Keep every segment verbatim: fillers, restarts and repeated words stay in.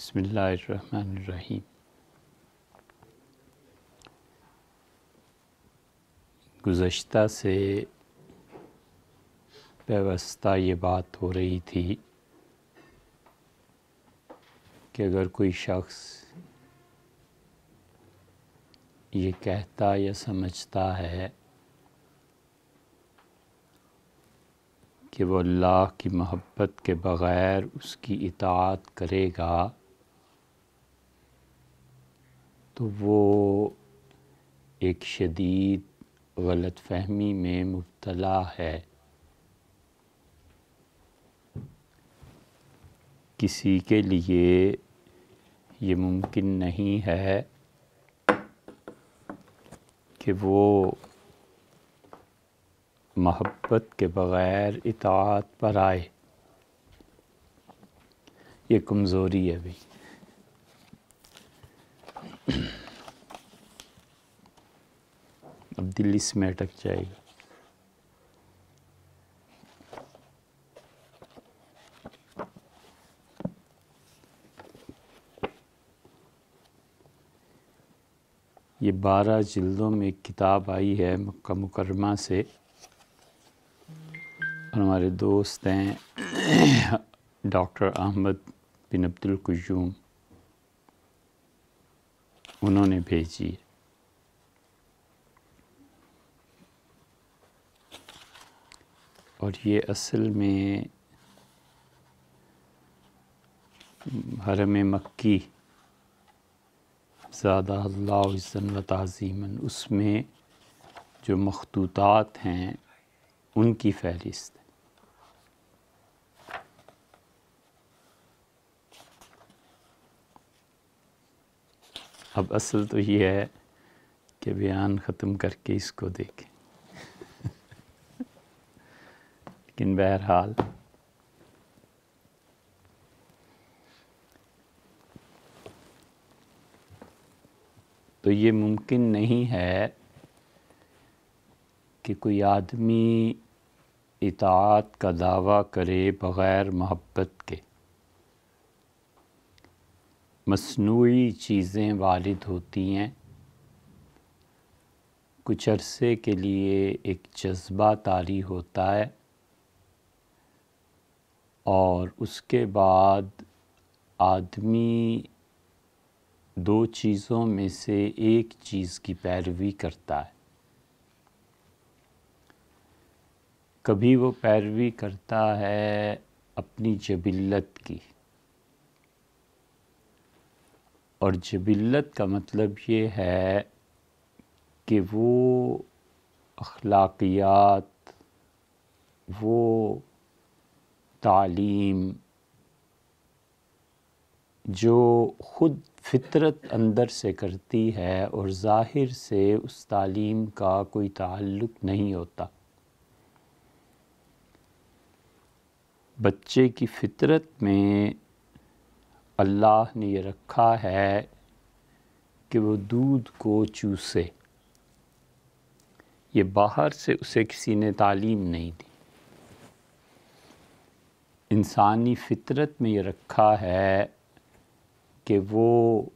بسم اللہ الرحمن الرحیم۔ گزشتہ سے پیوستہ یہ بات ہو رہی تھی کہ اگر کوئی شخص یہ کہتا یا سمجھتا ہے کہ وہ اللہ کی محبت کے بغیر اس کی اطاعت کرے گا تو وہ ایک شدید غلط فہمی میں مبتلا ہے۔ کسی کے لیے یہ ممکن نہیں ہے کہ وہ محبت کے بغیر اطاعت پر آئے۔ یہ کمزوری ہے بھائی۔ اب دل اس میں اٹک جائے گا۔ یہ بارہ جلدوں میں ایک کتاب آئی ہے مکہ مکرمہ سے، اور ہمارے دوست ہیں ڈاکٹر احمد بن عبد القیوم، انہوں نے بھیجی ہے۔ اور یہ اصل میں حرم مکی زادہ اللہ عزاً و تعظیماً، اس میں جو مخطوطات ہیں ان کی فہرست ہے۔ اب اصل تو یہ ہے کہ بیان ختم کر کے اس کو دیکھیں، لیکن بہرحال تو یہ ممکن نہیں ہے کہ کوئی آدمی اطاعت کا دعویٰ کرے بغیر محبت کے۔ مصنوعی چیزیں وارد ہوتی ہیں، کچھ عرصے کے لیے ایک جذبہ طاری ہوتا ہے، اور اس کے بعد آدمی دو چیزوں میں سے ایک چیز کی پیروی کرتا ہے۔ کبھی وہ پیروی کرتا ہے اپنی جبلت کی، اور جبلت کا مطلب یہ ہے کہ وہ اخلاقیات، وہ تعلیم جو خود فطرت اندر سے کرتی ہے اور ظاہر سے اس تعلیم کا کوئی تعلق نہیں ہوتا۔ بچے کی فطرت میں اللہ نے یہ رکھا ہے کہ وہ دودھ کو چوسے، یہ باہر سے اسے کسی نے تعلیم نہیں دی۔ انسانی فطرت میں یہ رکھا ہے کہ وہ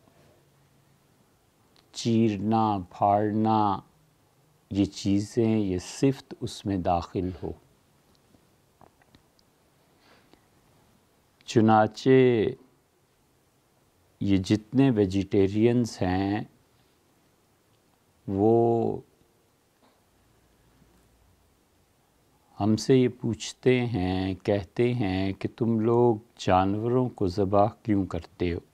چیرنا پھاڑنا، یہ چیزیں، یہ صفت اس میں داخل ہو۔ چنانچہ یہ جتنے ویجیٹیرینز ہیں وہ ہم سے یہ پوچھتے ہیں، کہتے ہیں کہ تم لوگ جانوروں کو ذبح کیوں کرتے ہو؟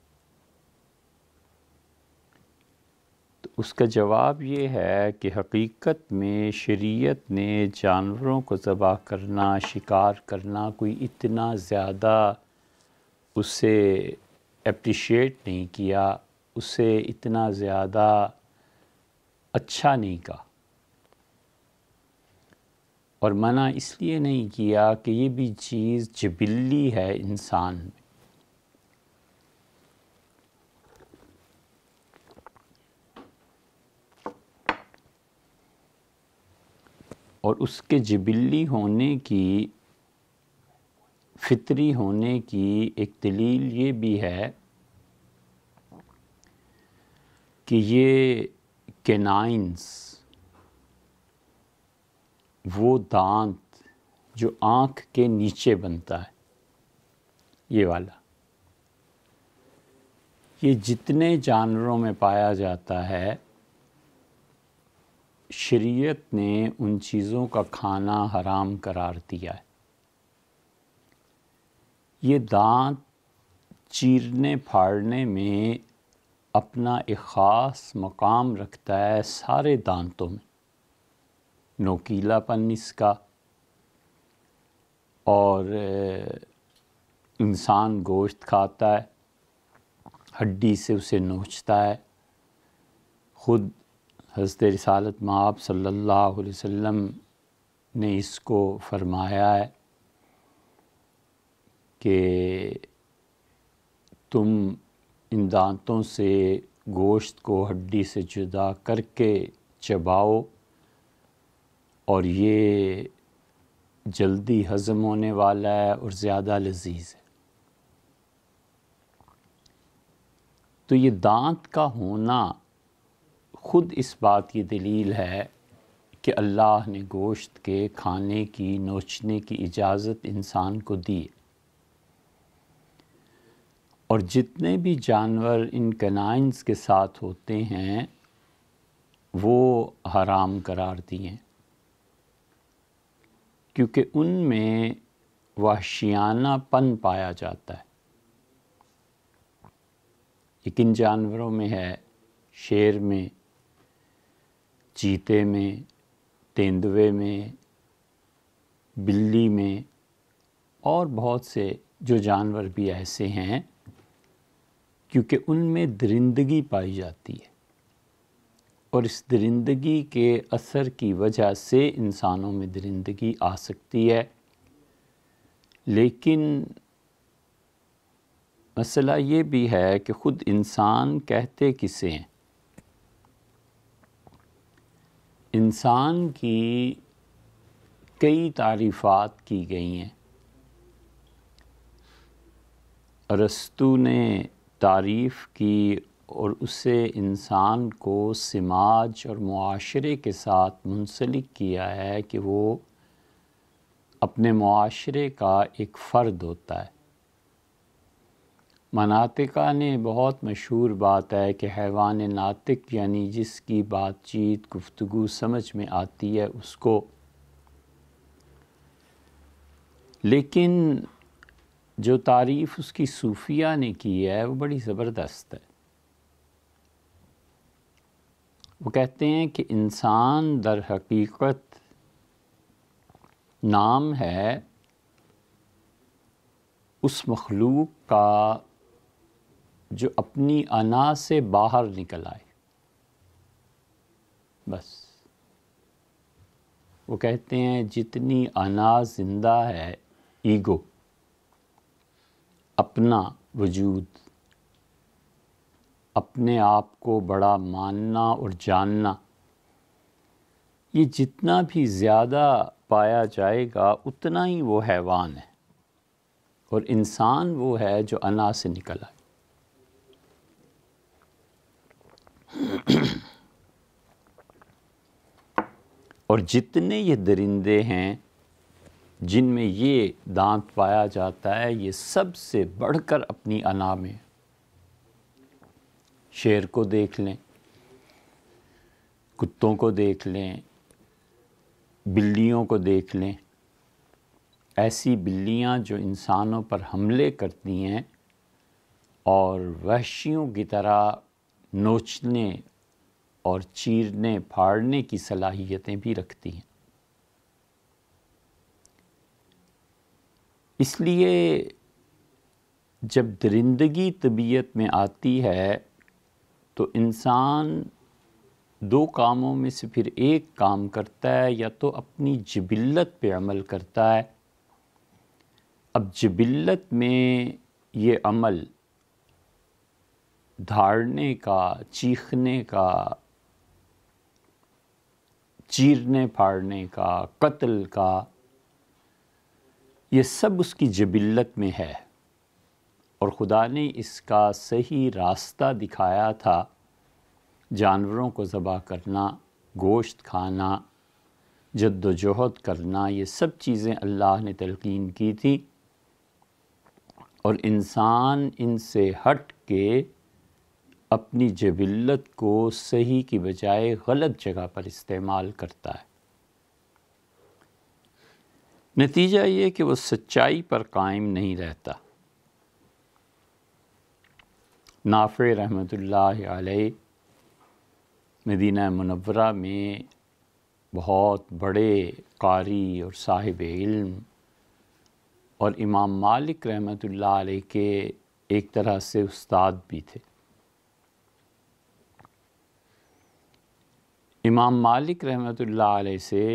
تو اس کا جواب یہ ہے کہ حقیقت میں شریعت نے جانوروں کو ذبح کرنا، شکار کرنا کوئی اتنا زیادہ اسے اپریشیٹ نہیں کیا، اسے اتنا زیادہ اچھا نہیں کہا، اور منع اس لیے نہیں کیا کہ یہ بھی چیز جبلی ہے انسان میں۔ اور اس کے جبلی ہونے کی، فطری ہونے کی ایک دلیل یہ بھی ہے کہ یہ کینائنز، وہ دانت جو آنکھ کے نیچے بنتا ہے، یہ والا، یہ جتنے جانوروں میں پایا جاتا ہے، شریعت نے ان چیزوں کا کھانا حرام قرار دیا ہے۔ یہ دانت چیرنے پھاڑنے میں اپنا ایک خاص مقام رکھتا ہے سارے دانتوں میں، نوکیلا پن اس کا، اور انسان گوشت کھاتا ہے، ہڈی سے اسے نوچتا ہے۔ خود حضرت رسالت مآب صلی اللہ علیہ وسلم نے اس کو فرمایا ہے کہ تم ان دانتوں سے گوشت کو ہڈی سے جدا کر کے چباؤ، اور یہ جلدی ہضم ہونے والا ہے اور زیادہ لذیذ ہے۔ تو یہ دانت کا ہونا خود اس بات کی دلیل ہے کہ اللہ نے گوشت کے کھانے کی، نوچنے کی اجازت انسان کو دی، اور جتنے بھی جانور ان کینائنز کے ساتھ ہوتے ہیں وہ حرام قرار دیے، کیونکہ ان میں وحشیانہ پن پایا جاتا ہے۔ ایک ان جانوروں میں ہے، شیر میں، چیتے میں، تیندوے میں، بلی میں، اور بہت سے جو جانور بھی ایسے ہیں، کیونکہ ان میں درندگی پائی جاتی ہے، اور اس درندگی کے اثر کی وجہ سے انسانوں میں درندگی آ سکتی ہے۔ لیکن مسئلہ یہ بھی ہے کہ خود انسان کہتے کسے ہیں؟ انسان کی کئی تعریفات کی گئی ہیں۔ ارسطو نے تعریف کی اور اسے انسان کو سماج اور معاشرے کے ساتھ منسلک کیا ہے کہ وہ اپنے معاشرے کا ایک فرد ہوتا ہے۔ مناطقہ نے بہت مشہور بات ہے کہ حیوان ناطق یعنی جس کی بات چیت گفتگو سمجھ میں آتی ہے اس کو، لیکن جو تعریف اس کی صوفیہ نے کی ہے وہ بڑی زبردست ہے۔ وہ کہتے ہیں کہ انسان در حقیقت نام ہے اس مخلوق کا جو اپنی انا سے باہر نکل آئے، بس۔ وہ کہتے ہیں جتنی انا زندہ ہے، ایگو، اپنا وجود، اپنے آپ کو بڑا ماننا اور جاننا، یہ جتنا بھی زیادہ پایا جائے گا اتنا ہی وہ حیوان ہے، اور انسان وہ ہے جو انا سے نکل آئے۔ اور جتنے یہ درندے ہیں جن میں یہ دانت پایا جاتا ہے، یہ سب سے بڑھ کر اپنی انا میں۔ شیر کو دیکھ لیں، کتوں کو دیکھ لیں، بلیوں کو دیکھ لیں، ایسی بلیاں جو انسانوں پر حملے کرتی ہیں اور وحشیوں کی طرح نوچنے اور چیرنے پھاڑنے کی صلاحیتیں بھی رکھتی ہیں۔ اس لیے جب درندگی طبیعت میں آتی ہے تو انسان دو کاموں میں سے پھر ایک کام کرتا ہے، یا تو اپنی جبلت پہ عمل کرتا ہے۔ اب جبلت میں یہ عمل دھاڑنے کا، چیخنے کا، چیرنے پھاڑنے کا، قتل کا، یہ سب اس کی جبلت میں ہے، اور خدا نے اس کا صحیح راستہ دکھایا تھا جانوروں کو ذبح کرنا، گوشت کھانا، جد و جہد کرنا، یہ سب چیزیں اللہ نے تلقین کی تھی، اور انسان ان سے ہٹ کے اپنی جبلت کو صحیح کی بجائے غلط جگہ پر استعمال کرتا ہے۔ نتیجہ یہ کہ وہ سچائی پر قائم نہیں رہتا۔ نافع رحمۃ اللہ علیہ مدینہ منورہ میں بہت بڑے قاری اور صاحب علم، اور امام مالک رحمۃ اللہ علیہ کے ایک طرح سے استاد بھی تھے۔ امام مالک رحمۃ اللہ علیہ سے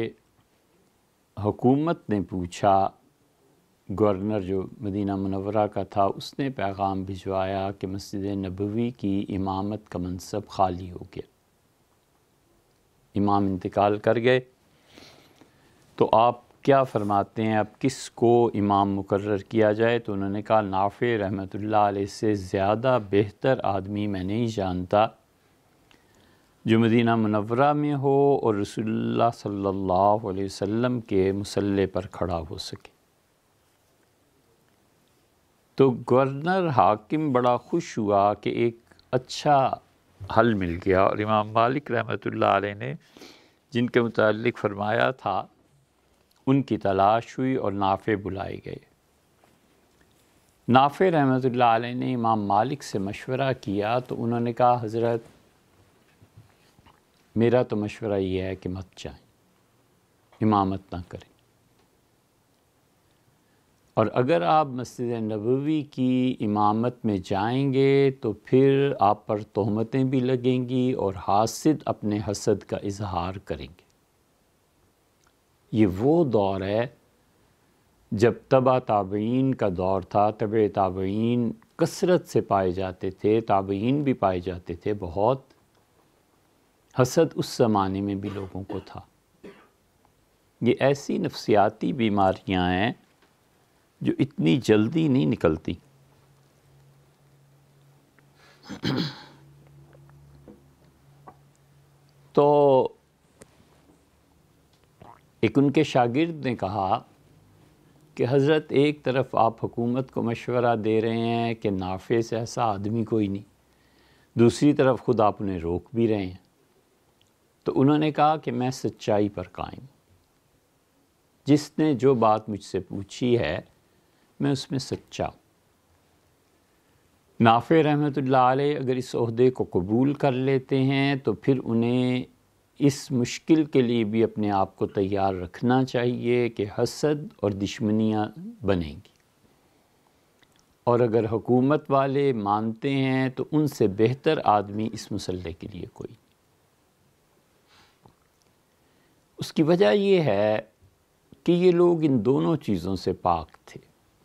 حکومت نے پوچھا، گورنر جو مدینہ منورہ کا تھا، اس نے پیغام بھجوایا کہ مسجد نبوی کی امامت کا منصب خالی ہو گیا، امام انتقال کر گئے، تو آپ کیا فرماتے ہیں، اب کس کو امام مقرر کیا جائے؟ تو انہوں نے کہا نافع رحمۃ اللہ علیہ سے زیادہ بہتر آدمی میں نہیں جانتا جو مدینہ منورہ میں ہو اور رسول اللہ صلی اللہ علیہ وسلم کے مصلی پر کھڑا ہو سکے۔ تو گورنر حاکم بڑا خوش ہوا کہ ایک اچھا حل مل گیا، اور امام مالک رحمۃ اللہ علیہ نے جن کے متعلق فرمایا تھا ان کی تلاش ہوئی اور نافع بلائے گئے۔ نافع رحمۃ اللہ علیہ نے امام مالک سے مشورہ کیا تو انہوں نے کہا حضرت میرا تو مشورہ یہ ہے کہ مت جائیں، امامت نہ کریں، اور اگر آپ مسجد نبوی کی امامت میں جائیں گے تو پھر آپ پر تہمتیں بھی لگیں گی اور حاسد اپنے حسد کا اظہار کریں گے۔ یہ وہ دور ہے جب تبع تابعین کا دور تھا، تبع تابعین کثرت سے پائے جاتے تھے، تابعین بھی پائے جاتے تھے، بہت حسد اس زمانے میں بھی لوگوں کو تھا۔ یہ ایسی نفسیاتی بیماریاں ہیں جو اتنی جلدی نہیں نکلتی۔ تو ایک ان کے شاگرد نے کہا کہ حضرت ایک طرف آپ حکومت کو مشورہ دے رہے ہیں کہ نافع سے ایسا آدمی کوئی نہیں، دوسری طرف خود آپ انہیں روک بھی رہے ہیں۔ تو انہوں نے کہا کہ میں سچائی پر قائم، جس نے جو بات مجھ سے پوچھی ہے میں اس میں سچا ہوں۔ نافع رحمۃ اللہ علیہ اگر اس عہدے کو قبول کر لیتے ہیں تو پھر انہیں اس مشکل کے لیے بھی اپنے آپ کو تیار رکھنا چاہیے کہ حسد اور دشمنیاں بنیں گی، اور اگر حکومت والے مانتے ہیں تو ان سے بہتر آدمی اس مسئلے کے لیے کوئی۔ اس کی وجہ یہ ہے کہ یہ لوگ ان دونوں چیزوں سے پاک تھے۔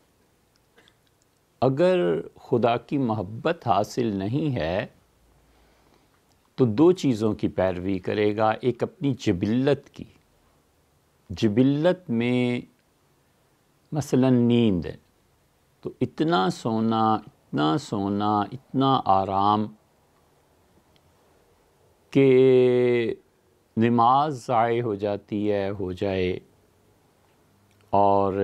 اگر خدا کی محبت حاصل نہیں ہے تو دو چیزوں کی پیروی کرے گا، ایک اپنی جبلت کی، جبلت میں مثلا نیند ہے تو اتنا سونا اتنا سونا اتنا آرام کہ نماز ضائع ہو جاتی ہے، ہو جائے، اور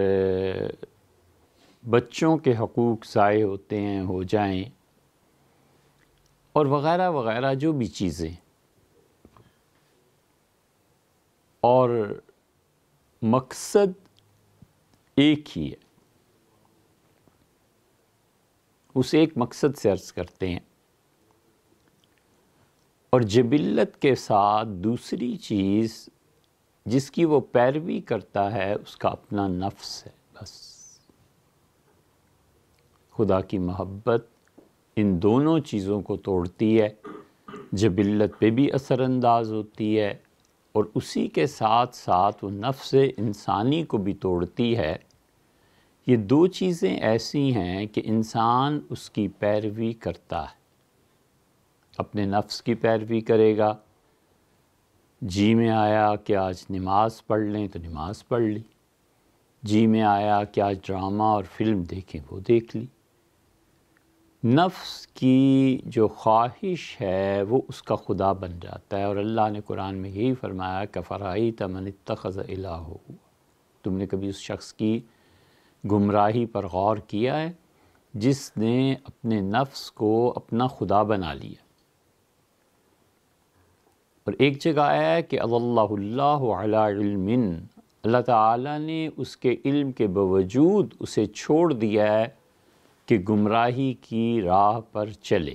بچوں کے حقوق ضائع ہوتے ہیں، ہو جائیں، اور وغیرہ وغیرہ جو بھی چیزیں، اور مقصد ایک ہی ہے، اس ایک مقصد سے عرض کرتے ہیں۔ اور جبلت کے ساتھ دوسری چیز جس کی وہ پیروی کرتا ہے اس کا اپنا نفس ہے، بس۔ خدا کی محبت ان دونوں چیزوں کو توڑتی ہے، جبلت پہ بھی اثر انداز ہوتی ہے، اور اسی کے ساتھ ساتھ وہ نفس انسانی کو بھی توڑتی ہے۔ یہ دو چیزیں ایسی ہیں کہ انسان اس کی پیروی کرتا ہے، اپنے نفس کی پیروی کرے گا، جی میں آیا کہ آج نماز پڑھ لیں تو نماز پڑھ لی، جی میں آیا کہ آج ڈرامہ اور فلم دیکھیں وہ دیکھ لی، نفس کی جو خواہش ہے وہ اس کا خدا بن جاتا ہے، اور اللہ نے قرآن میں یہی فرمایا کہ فرأیت من اتخذ الہہ، تم نے کبھی اس شخص کی گمراہی پر غور کیا ہے جس نے اپنے نفس کو اپنا خدا بنا لیا؟ اور ایک جگہ آیا ہے کہ اللہ اللہ علی علم، اللہ تعالیٰ نے اس کے علم کے باوجود اسے چھوڑ دیا ہے کہ گمراہی کی راہ پر چلے۔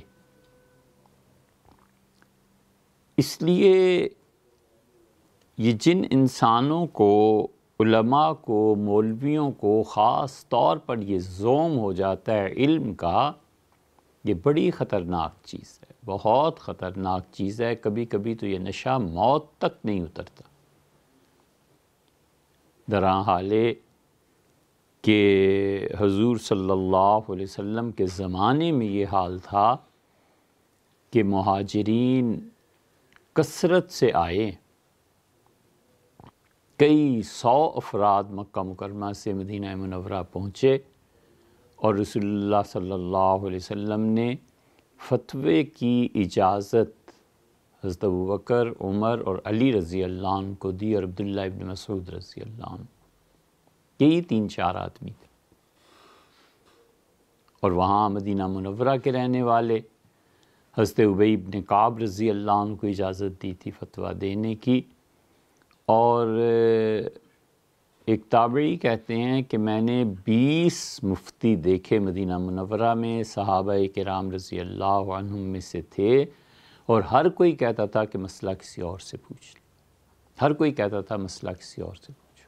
اس لیے یہ جن انسانوں کو، علماء کو، مولویوں کو خاص طور پر یہ زوم ہو جاتا ہے علم کا، یہ بڑی خطرناک چیز ہے، بہت خطرناک چیز ہے۔ کبھی کبھی تو یہ نشہ موت تک نہیں اترتا۔ درا حالے کہ حضور صلی اللہ علیہ وسلم کے زمانے میں یہ حال تھا کہ مہاجرین کثرت سے آئے، کئی سو افراد مکہ مکرمہ سے مدینہ منورہ پہنچے، اور رسول اللہ صلی اللہ علیہ وسلم نے فتوے کی اجازت حضرت ابوبکر، عمر اور علی رضی اللہ عنہ کو دی، اور عبداللہ ابن مسعود رضی اللہ عنہ، یہی تین چار آدمی تھے۔ اور وہاں مدینہ منورہ کے رہنے والے حضرت ابی بن کعب رضی اللہ عنہ کو اجازت دی تھی فتویٰ دینے کی۔ اور ایک تابعی کہتے ہیں کہ میں نے بیس مفتی دیکھے مدینہ منورہ میں، صحابہ کرام رضی اللہ عنہم میں سے تھے، اور ہر کوئی کہتا تھا کہ مسئلہ کسی اور سے پوچھ لیں، ہر کوئی کہتا تھا مسئلہ کسی اور سے پوچھو،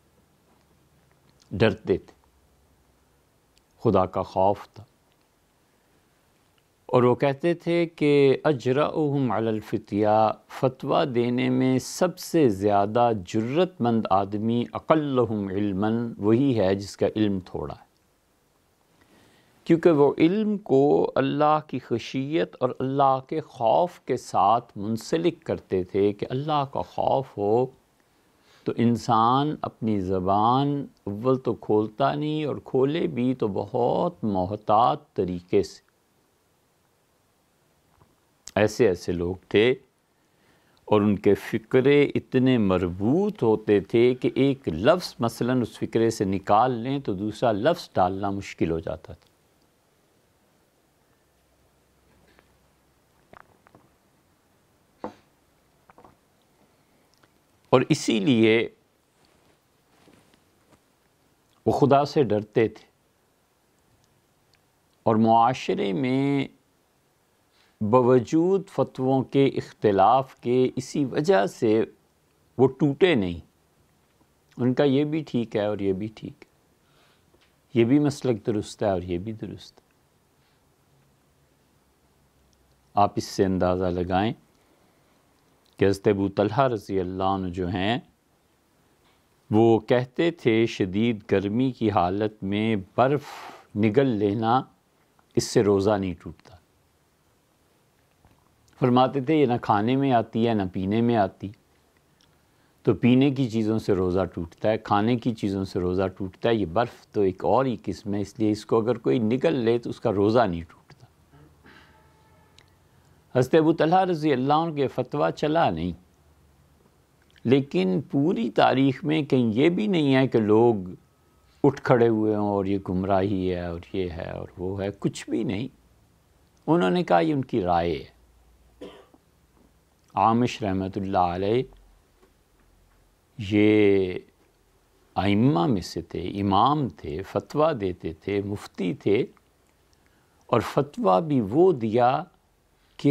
ڈرتے تھے، خدا کا خوف تھا۔ اور وہ کہتے تھے کہ اجرؤہم علی الفتیہ، فتویٰ دینے میں سب سے زیادہ جرت مند آدمی اقلہم علما وہی ہے جس کا علم تھوڑا ہے، کیونکہ وہ علم کو اللہ کی خشیت اور اللہ کے خوف کے ساتھ منسلک کرتے تھے کہ اللہ کا خوف ہو تو انسان اپنی زبان اول تو کھولتا نہیں، اور کھولے بھی تو بہت محتاط طریقے سے۔ ایسے ایسے لوگ تھے، اور ان کے فکرے اتنے مربوط ہوتے تھے کہ ایک لفظ مثلاً اس فکرے سے نکال لیں تو دوسرا لفظ ڈالنا مشکل ہو جاتا تھا۔ اور اسی لیے وہ خدا سے ڈرتے تھے، اور معاشرے میں باوجود فتووں کے اختلاف کے اسی وجہ سے وہ ٹوٹے نہیں۔ ان کا یہ بھی ٹھیک ہے اور یہ بھی ٹھیک ہے، یہ بھی مسلک درست ہے اور یہ بھی درست ہے۔ آپ اس سے اندازہ لگائیں کہ حضرت ابو طلحہ رضی اللہ عنہ جو ہیں، وہ کہتے تھے شدید گرمی کی حالت میں برف نگل لینا، اس سے روزہ نہیں ٹوٹتا۔ فرماتے تھے یہ نہ کھانے میں آتی ہے نہ پینے میں آتی، تو پینے کی چیزوں سے روزہ ٹوٹتا ہے، کھانے کی چیزوں سے روزہ ٹوٹتا ہے، یہ برف تو ایک اور ہی قسم ہے، اس لیے اس کو اگر کوئی نگل لے تو اس کا روزہ نہیں ٹوٹتا۔ حضرت ابو طلحہ رضی اللہ عنہ کے فتویٰ چلا نہیں، لیکن پوری تاریخ میں کہیں یہ بھی نہیں ہے کہ لوگ اٹھ کھڑے ہوئے ہوں اور یہ گمراہی ہے اور یہ ہے اور وہ ہے، کچھ بھی نہیں۔ انہوں نے کہا یہ ان کی رائے ہے۔ عامش رحمۃ اللہ علیہ یہ ائمہ میں سے تھے، امام تھے، فتویٰ دیتے تھے، مفتی تھے، اور فتویٰ بھی وہ دیا کہ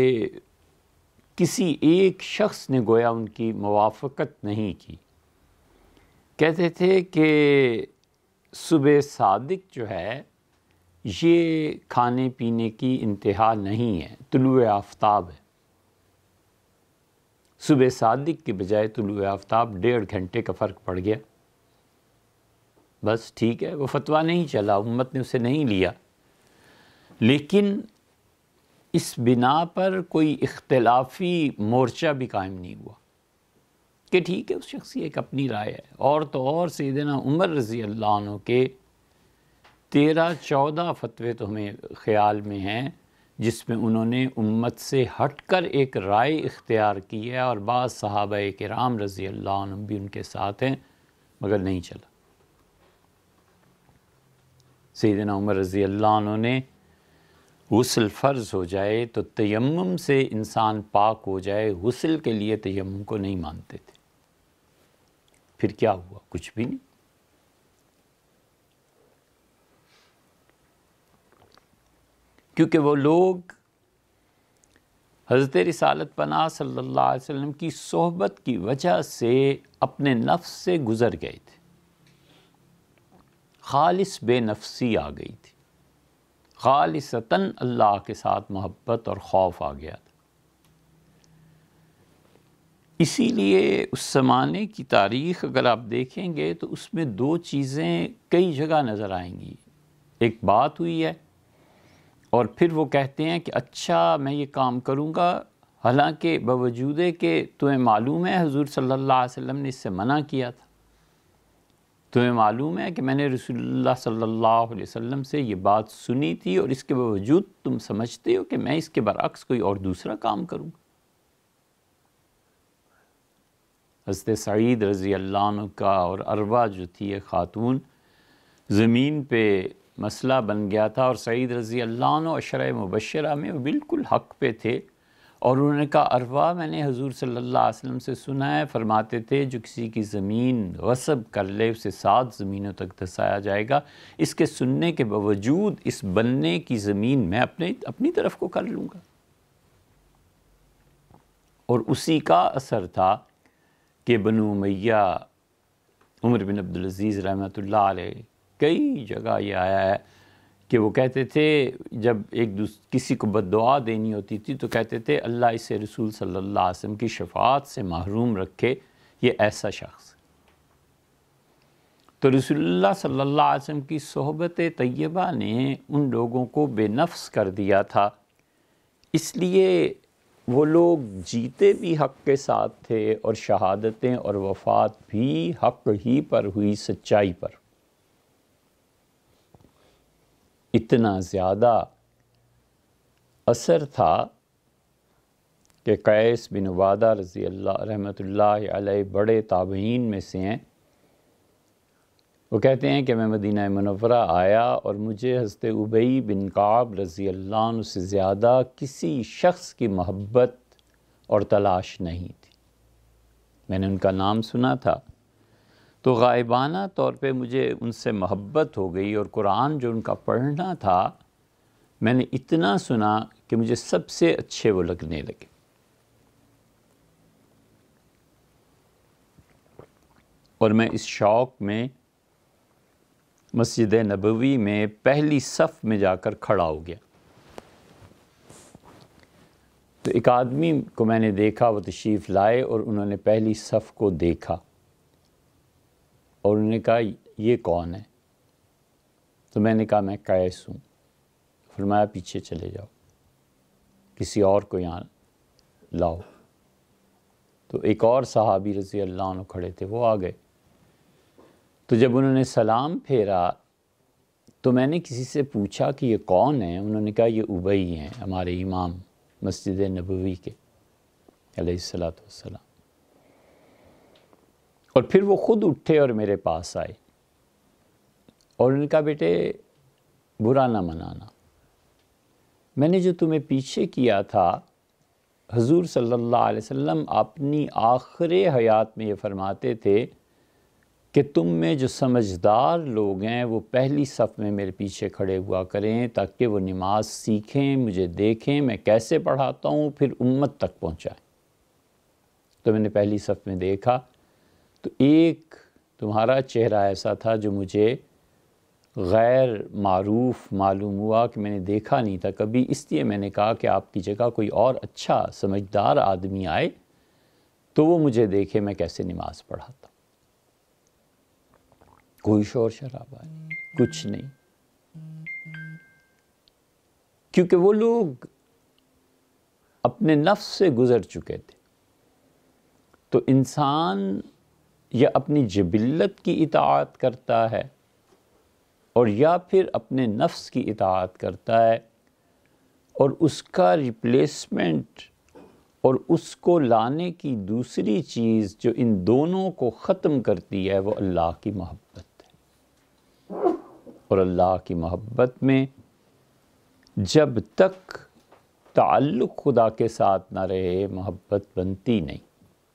کسی ایک شخص نے گویا ان کی موافقت نہیں کی۔ کہتے تھے کہ صبح صادق جو ہے یہ کھانے پینے کی انتہا نہیں ہے، طلوع آفتاب ہے۔ صبح صادق کے بجائے طلوع آفتاب ڈیڑھ گھنٹے کا فرق پڑ گیا، بس ٹھیک ہے، وہ فتویٰ نہیں چلا، امت نے اسے نہیں لیا، لیکن اس بنا پر کوئی اختلافی مورچہ بھی قائم نہیں ہوا کہ ٹھیک ہے اس شخص کی ایک اپنی رائے ہے۔ اور تو اور سیدنا عمر رضی اللہ عنہ کے تیرہ چودہ فتوے تو ہمیں خیال میں ہیں جس میں انہوں نے امت سے ہٹ کر ایک رائے اختیار کی ہے، اور بعض صحابہ کرام رضی اللہ عنہم بھی ان کے ساتھ ہیں، مگر نہیں چلا۔ سیدنا عمر رضی اللہ عنہ نے غسل فرض ہو جائے تو تیمم سے انسان پاک ہو جائے، غسل کے لیے تیمم کو نہیں مانتے تھے۔ پھر کیا ہوا؟ کچھ بھی نہیں۔ کیونکہ وہ لوگ حضرت رسالت پناہ صلی اللہ علیہ وسلم کی صحبت کی وجہ سے اپنے نفس سے گزر گئے تھے، خالص بے نفسی آ گئی تھی، خالصتاً اللہ کے ساتھ محبت اور خوف آ گیا تھا۔ اسی لیے اس زمانے کی تاریخ اگر آپ دیکھیں گے تو اس میں دو چیزیں کئی جگہ نظر آئیں گی۔ ایک بات ہوئی ہے اور پھر وہ کہتے ہیں کہ اچھا میں یہ کام کروں گا، حالانکہ باوجود کہ تمہیں معلوم ہے حضور صلی اللہ علیہ وسلم نے اس سے منع کیا تھا، تمہیں معلوم ہے کہ میں نے رسول اللہ صلی اللہ علیہ وسلم سے یہ بات سنی تھی، اور اس کے باوجود تم سمجھتے ہو کہ میں اس کے برعکس کوئی اور دوسرا کام کروں گا۔ حضرت سعید رضی اللہ عنہ کا اور عروہ جو تھی ایک خاتون، زمین پہ مسئلہ بن گیا تھا، اور سعید رضی اللہ عنہ عشرہ مبشرہ میں وہ بالکل حق پہ تھے، اور انہوں نے کہا عروہ میں نے حضور صلی اللہ علیہ وسلم سے سنا ہے، فرماتے تھے جو کسی کی زمین غصب کر لے اسے سات زمینوں تک دھسایا جائے گا۔ اس کے سننے کے باوجود اس بننے کی زمین میں اپنے اپنی طرف کو کر لوں گا، اور اسی کا اثر تھا کہ بنو امیہ، عمر بن عبدالعزیز رحمۃ اللہ علیہ، کئی جگہ یہ آیا ہے کہ وہ کہتے تھے جب ایک دوس کسی کو بد دعا دینی ہوتی تھی تو کہتے تھے اللہ اسے رسول صلی اللہ علیہ وسلم کی شفاعت سے محروم رکھے، یہ ایسا شخص۔ تو رسول اللہ صلی اللہ علیہ وسلم کی صحبت طیبہ نے ان لوگوں کو بے نفس کر دیا تھا، اس لیے وہ لوگ جیتے بھی حق کے ساتھ تھے، اور شہادتیں اور وفات بھی حق ہی پر ہوئی، سچائی پر۔ اتنا زیادہ اثر تھا کہ قیس بن عبادہ رضی اللہ رحمۃ اللہ علیہ بڑے تابعین میں سے ہیں، وہ کہتے ہیں کہ میں مدینہ منورہ آیا اور مجھے حضرت ابی بن کعب رضی اللہ عنہ سے زیادہ کسی شخص کی محبت اور تلاش نہیں تھی۔ میں نے ان کا نام سنا تھا تو غائبانہ طور پہ مجھے ان سے محبت ہو گئی، اور قرآن جو ان کا پڑھنا تھا میں نے اتنا سنا کہ مجھے سب سے اچھے وہ لگنے لگے۔ اور میں اس شوق میں مسجد نبوی میں پہلی صف میں جا کر کھڑا ہو گیا، تو ایک آدمی کو میں نے دیکھا، وہ تشریف لائے اور انہوں نے پہلی صف کو دیکھا، اور انہوں نے کہا یہ کون ہے؟ تو میں نے کہا میں قیس ہوں۔ فرمایا پیچھے چلے جاؤ، کسی اور کو یہاں لاؤ۔ تو ایک اور صحابی رضی اللہ عنہ کھڑے تھے، وہ آ گئے، تو جب انہوں نے سلام پھیرا تو میں نے کسی سے پوچھا کہ یہ کون ہیں؟ انہوں نے کہا یہ ابی ہیں، ہمارے امام مسجد نبوی کے علیہ الصلوۃ والسلام۔ اور پھر وہ خود اٹھے اور میرے پاس آئے، اور انہوں نے کہا بیٹے برا نہ منانا، میں نے جو تمہیں پیچھے کیا تھا، حضور صلی اللہ علیہ وسلم اپنی آخر حیات میں یہ فرماتے تھے کہ تم میں جو سمجھدار لوگ ہیں وہ پہلی صف میں میرے پیچھے کھڑے ہوا کریں تاکہ وہ نماز سیکھیں، مجھے دیکھیں میں کیسے پڑھاتا ہوں، پھر امت تک پہنچائیں۔ تو میں نے پہلی صف میں دیکھا تو ایک تمہارا چہرہ ایسا تھا جو مجھے غیر معروف معلوم ہوا کہ میں نے دیکھا نہیں تھا کبھی، اس لیے میں نے کہا کہ آپ کی جگہ کوئی اور اچھا سمجھدار آدمی آئے تو وہ مجھے دیکھے میں کیسے نماز پڑھاتا ہوں۔ کوئی شور شرابہ نہیں، کچھ نہیں، کیونکہ وہ لوگ اپنے نفس سے گزر چکے تھے۔ تو انسان یا اپنی جبلت کی اطاعت کرتا ہے اور یا پھر اپنے نفس کی اطاعت کرتا ہے، اور اس کا ریپلیسمنٹ اور اس کو لانے کی دوسری چیز جو ان دونوں کو ختم کرتی ہے وہ اللہ کی محبت ہے۔ اور اللہ کی محبت میں جب تک تعلق خدا کے ساتھ نہ رہے محبت بنتی نہیں۔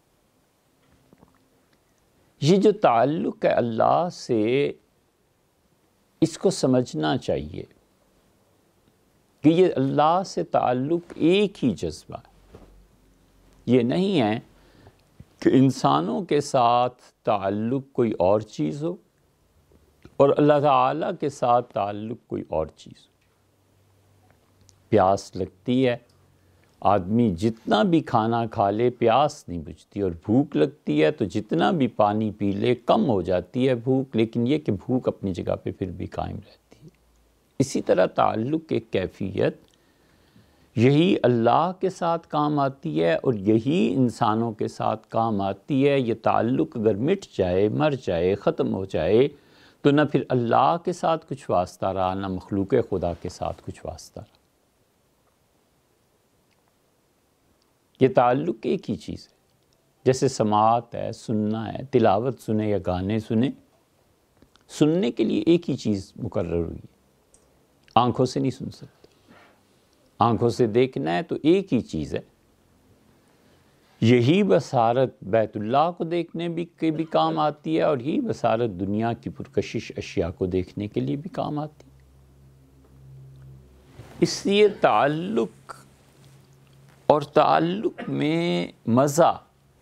یہ جو تعلق ہے اللہ سے، اس کو سمجھنا چاہیے کہ یہ اللہ سے تعلق ایک ہی جذبہ ہے۔ یہ نہیں ہے کہ انسانوں کے ساتھ تعلق کوئی اور چیز ہو اور اللہ تعالیٰ کے ساتھ تعلق کوئی اور چیز ہو۔ پیاس لگتی ہے، آدمی جتنا بھی کھانا کھا لے پیاس نہیں بجھتی، اور بھوک لگتی ہے تو جتنا بھی پانی پی لے کم ہو جاتی ہے بھوک، لیکن یہ کہ بھوک اپنی جگہ پہ پھر بھی قائم رہتی ہے۔ اسی طرح تعلق کی کیفیت یہی اللہ کے ساتھ کام آتی ہے اور یہی انسانوں کے ساتھ کام آتی ہے۔ یہ تعلق اگر مٹ جائے، مر جائے، ختم ہو جائے تو نہ پھر اللہ کے ساتھ کچھ واسطہ رہا، نہ مخلوق خدا کے ساتھ کچھ واسطہ رہا۔ یہ تعلق ایک ہی چیز ہے، جیسے سماعت ہے، سننا ہے، تلاوت سنے یا گانے سنے، سننے کے لیے ایک ہی چیز مقرر ہوئی ہے، آنکھوں سے نہیں سن سکتے۔ آنکھوں سے دیکھنا ہے تو ایک ہی چیز ہے، یہی بصارت بیت اللہ کو دیکھنے بھی کے بھی کام آتی ہے، اور یہی بصارت دنیا کی پرکشش اشیاء کو دیکھنے کے لیے بھی کام آتی ہے۔ اس لیے تعلق اور تعلق میں مزہ،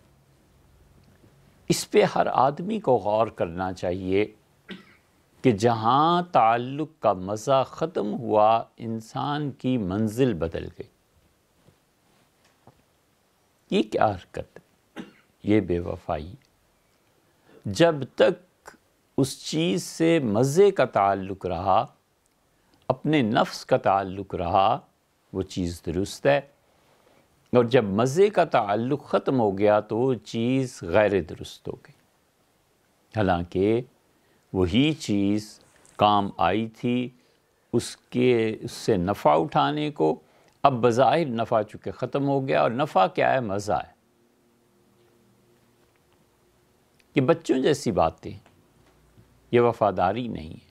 اس پہ ہر آدمی کو غور کرنا چاہیے کہ جہاں تعلق کا مزہ ختم ہوا انسان کی منزل بدل گئی۔ یہ کیا حرکت ہے؟ یہ بے وفائی۔ جب تک اس چیز سے مزے کا تعلق رہا، اپنے نفس کا تعلق رہا، وہ چیز درست ہے، اور جب مزے کا تعلق ختم ہو گیا تو وہ چیز غیر درست ہو گئی۔ حالانکہ وہی چیز کام آئی تھی اس کے اس سے نفع اٹھانے کو، اب بظاہر نفع چونکہ ختم ہو گیا، اور نفع کیا ہے؟ مزہ ہے۔ یہ بچوں جیسی باتیں، یہ وفاداری نہیں ہے۔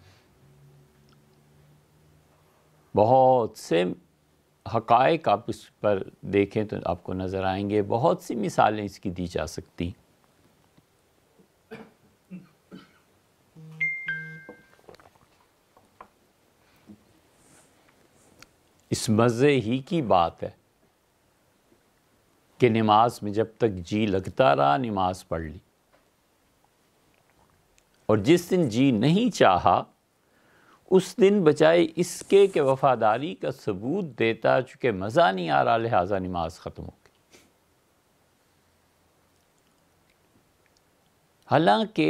بہت سے حقائق آپ اس پر دیکھیں تو آپ کو نظر آئیں گے، بہت سی مثالیں اس کی دی جا سکتی۔ اس مزے ہی کی بات ہے کہ نماز میں جب تک جی لگتا رہا نماز پڑھ لی، اور جس دن جی نہیں چاہا اس دن بجائے اس کے کہ وفاداری کا ثبوت دیتا، چونکہ مزہ نہیں آ رہا لہٰذا نماز ختم ہو گئی۔ حالانکہ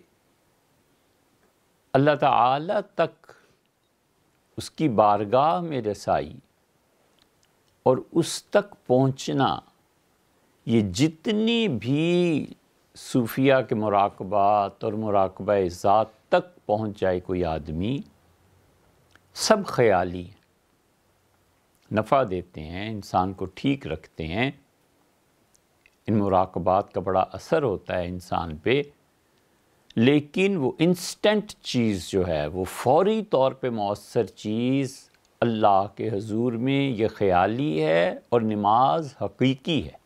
اللہ تعالی تک اس کی بارگاہ میں رسائی اور اس تک پہنچنا، یہ جتنی بھی صوفیہ کے مراقبات اور مراقبہ ذات تک پہنچ جائے کوئی آدمی، سب خیالی ہیں، نفع دیتے ہیں، انسان کو ٹھیک رکھتے ہیں، ان مراقبات کا بڑا اثر ہوتا ہے انسان پہ، لیکن وہ انسٹنٹ چیز جو ہے، وہ فوری طور پہ مؤثر چیز اللہ کے حضور میں یہ خیالی ہے، اور نماز حقیقی ہے۔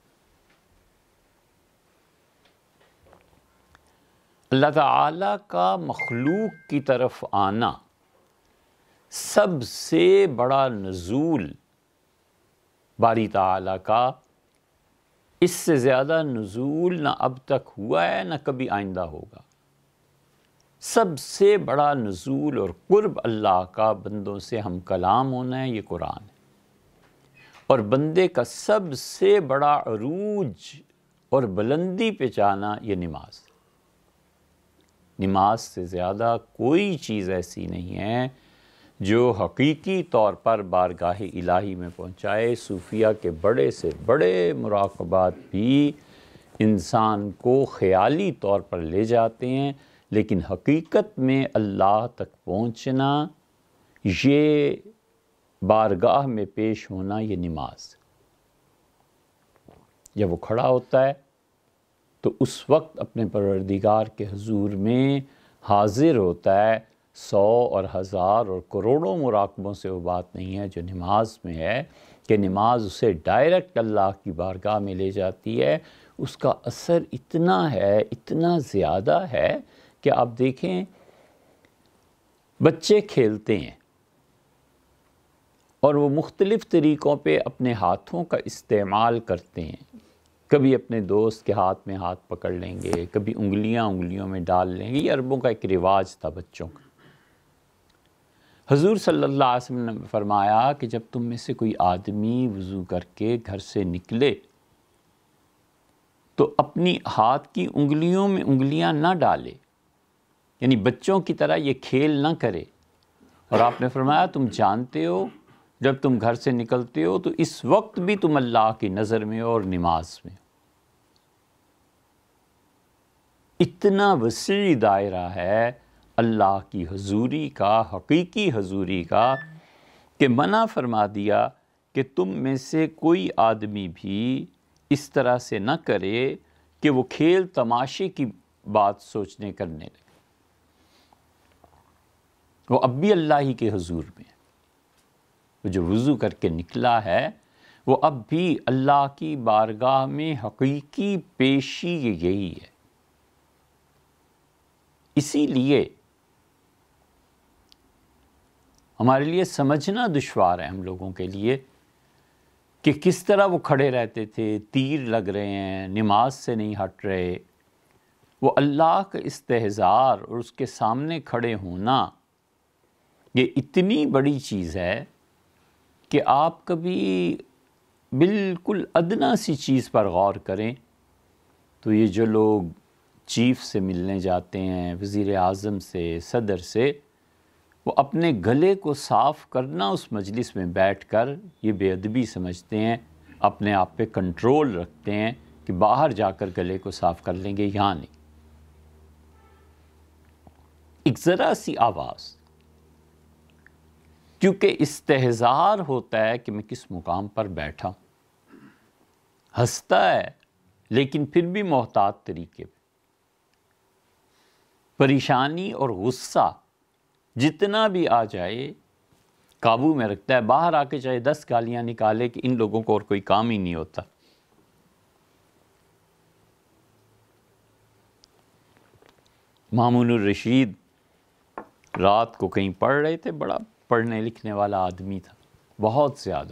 اللہ تعالیٰ کا مخلوق کی طرف آنا سب سے بڑا نزول باری تعالیٰ کا، اس سے زیادہ نزول نہ اب تک ہوا ہے نہ کبھی آئندہ ہوگا۔ سب سے بڑا نزول اور قرب اللہ کا بندوں سے ہم کلام ہونا ہے، یہ قرآن ہے، اور بندے کا سب سے بڑا عروج اور بلندی پہ جانا یہ نماز ہے۔ نماز سے زیادہ کوئی چیز ایسی نہیں ہے جو حقیقی طور پر بارگاہ الہی میں پہنچائے۔ صوفیہ کے بڑے سے بڑے مراقبات بھی انسان کو خیالی طور پر لے جاتے ہیں، لیکن حقیقت میں اللہ تک پہنچنا، یہ بارگاہ میں پیش ہونا، یہ نماز۔ جب وہ کھڑا ہوتا ہے تو اس وقت اپنے پروردگار کے حضور میں حاضر ہوتا ہے۔ سو اور ہزار اور کروڑوں مراقبوں سے وہ بات نہیں ہے جو نماز میں ہے، کہ نماز اسے ڈائریکٹ اللہ کی بارگاہ میں لے جاتی ہے۔ اس کا اثر اتنا ہے، اتنا زیادہ ہے کہ آپ دیکھیں بچے کھیلتے ہیں اور وہ مختلف طریقوں پہ اپنے ہاتھوں کا استعمال کرتے ہیں۔ کبھی اپنے دوست کے ہاتھ میں ہاتھ پکڑ لیں گے، کبھی انگلیاں انگلیوں میں ڈال لیں گے۔ یہ عربوں کا ایک رواج تھا بچوں کا۔ حضور صلی اللہ علیہ وسلم نے فرمایا کہ جب تم میں سے کوئی آدمی وضو کر کے گھر سے نکلے تو اپنی ہاتھ کی انگلیوں میں انگلیاں نہ ڈالے، یعنی بچوں کی طرح یہ کھیل نہ کرے۔ اور آپ نے فرمایا تم جانتے ہو جب تم گھر سے نکلتے ہو تو اس وقت بھی تم اللہ کی نظر میں اور نماز میں۔ اتنا وسیع دائرہ ہے اللہ کی حضوری کا، حقیقی حضوری کا، کہ منع فرما دیا کہ تم میں سے کوئی آدمی بھی اس طرح سے نہ کرے کہ وہ کھیل تماشے کی بات سوچنے کرنے لگے۔ وہ اب بھی اللہ ہی کے حضور میں ہے۔ وہ جو وضو کر کے نکلا ہے وہ اب بھی اللہ کی بارگاہ میں حقیقی پیشی یہی ہے۔ اسی لیے ہمارے لیے سمجھنا دشوار ہے، ہم لوگوں کے لیے، کہ کس طرح وہ کھڑے رہتے تھے، تیر لگ رہے ہیں، نماز سے نہیں ہٹ رہے۔ وہ اللہ کا استحضار اور اس کے سامنے کھڑے ہونا، یہ اتنی بڑی چیز ہے کہ آپ کبھی بالکل ادنا سی چیز پر غور کریں تو یہ جو لوگ چیف سے ملنے جاتے ہیں، وزیر اعظم سے، صدر سے، وہ اپنے گلے کو صاف کرنا اس مجلس میں بیٹھ کر یہ بے ادبی سمجھتے ہیں، اپنے آپ پہ کنٹرول رکھتے ہیں کہ باہر جا کر گلے کو صاف کر لیں گے، یہاں نہیں۔ ایک ذرا سی آواز، کیونکہ استحضار ہوتا ہے کہ میں کس مقام پر بیٹھا ہوں۔ ہنستا ہے لیکن پھر بھی محتاط طریقے پہ۔ پریشانی اور غصہ جتنا بھی آ جائے قابو میں رکھتا ہے، باہر آ کے چاہے دس گالیاں نکالے کہ ان لوگوں کو اور کوئی کام ہی نہیں ہوتا۔ مامون الرشید رات کو کہیں پڑھ رہے تھے، بڑا پڑھنے لکھنے والا آدمی تھا، بہت زیادہ۔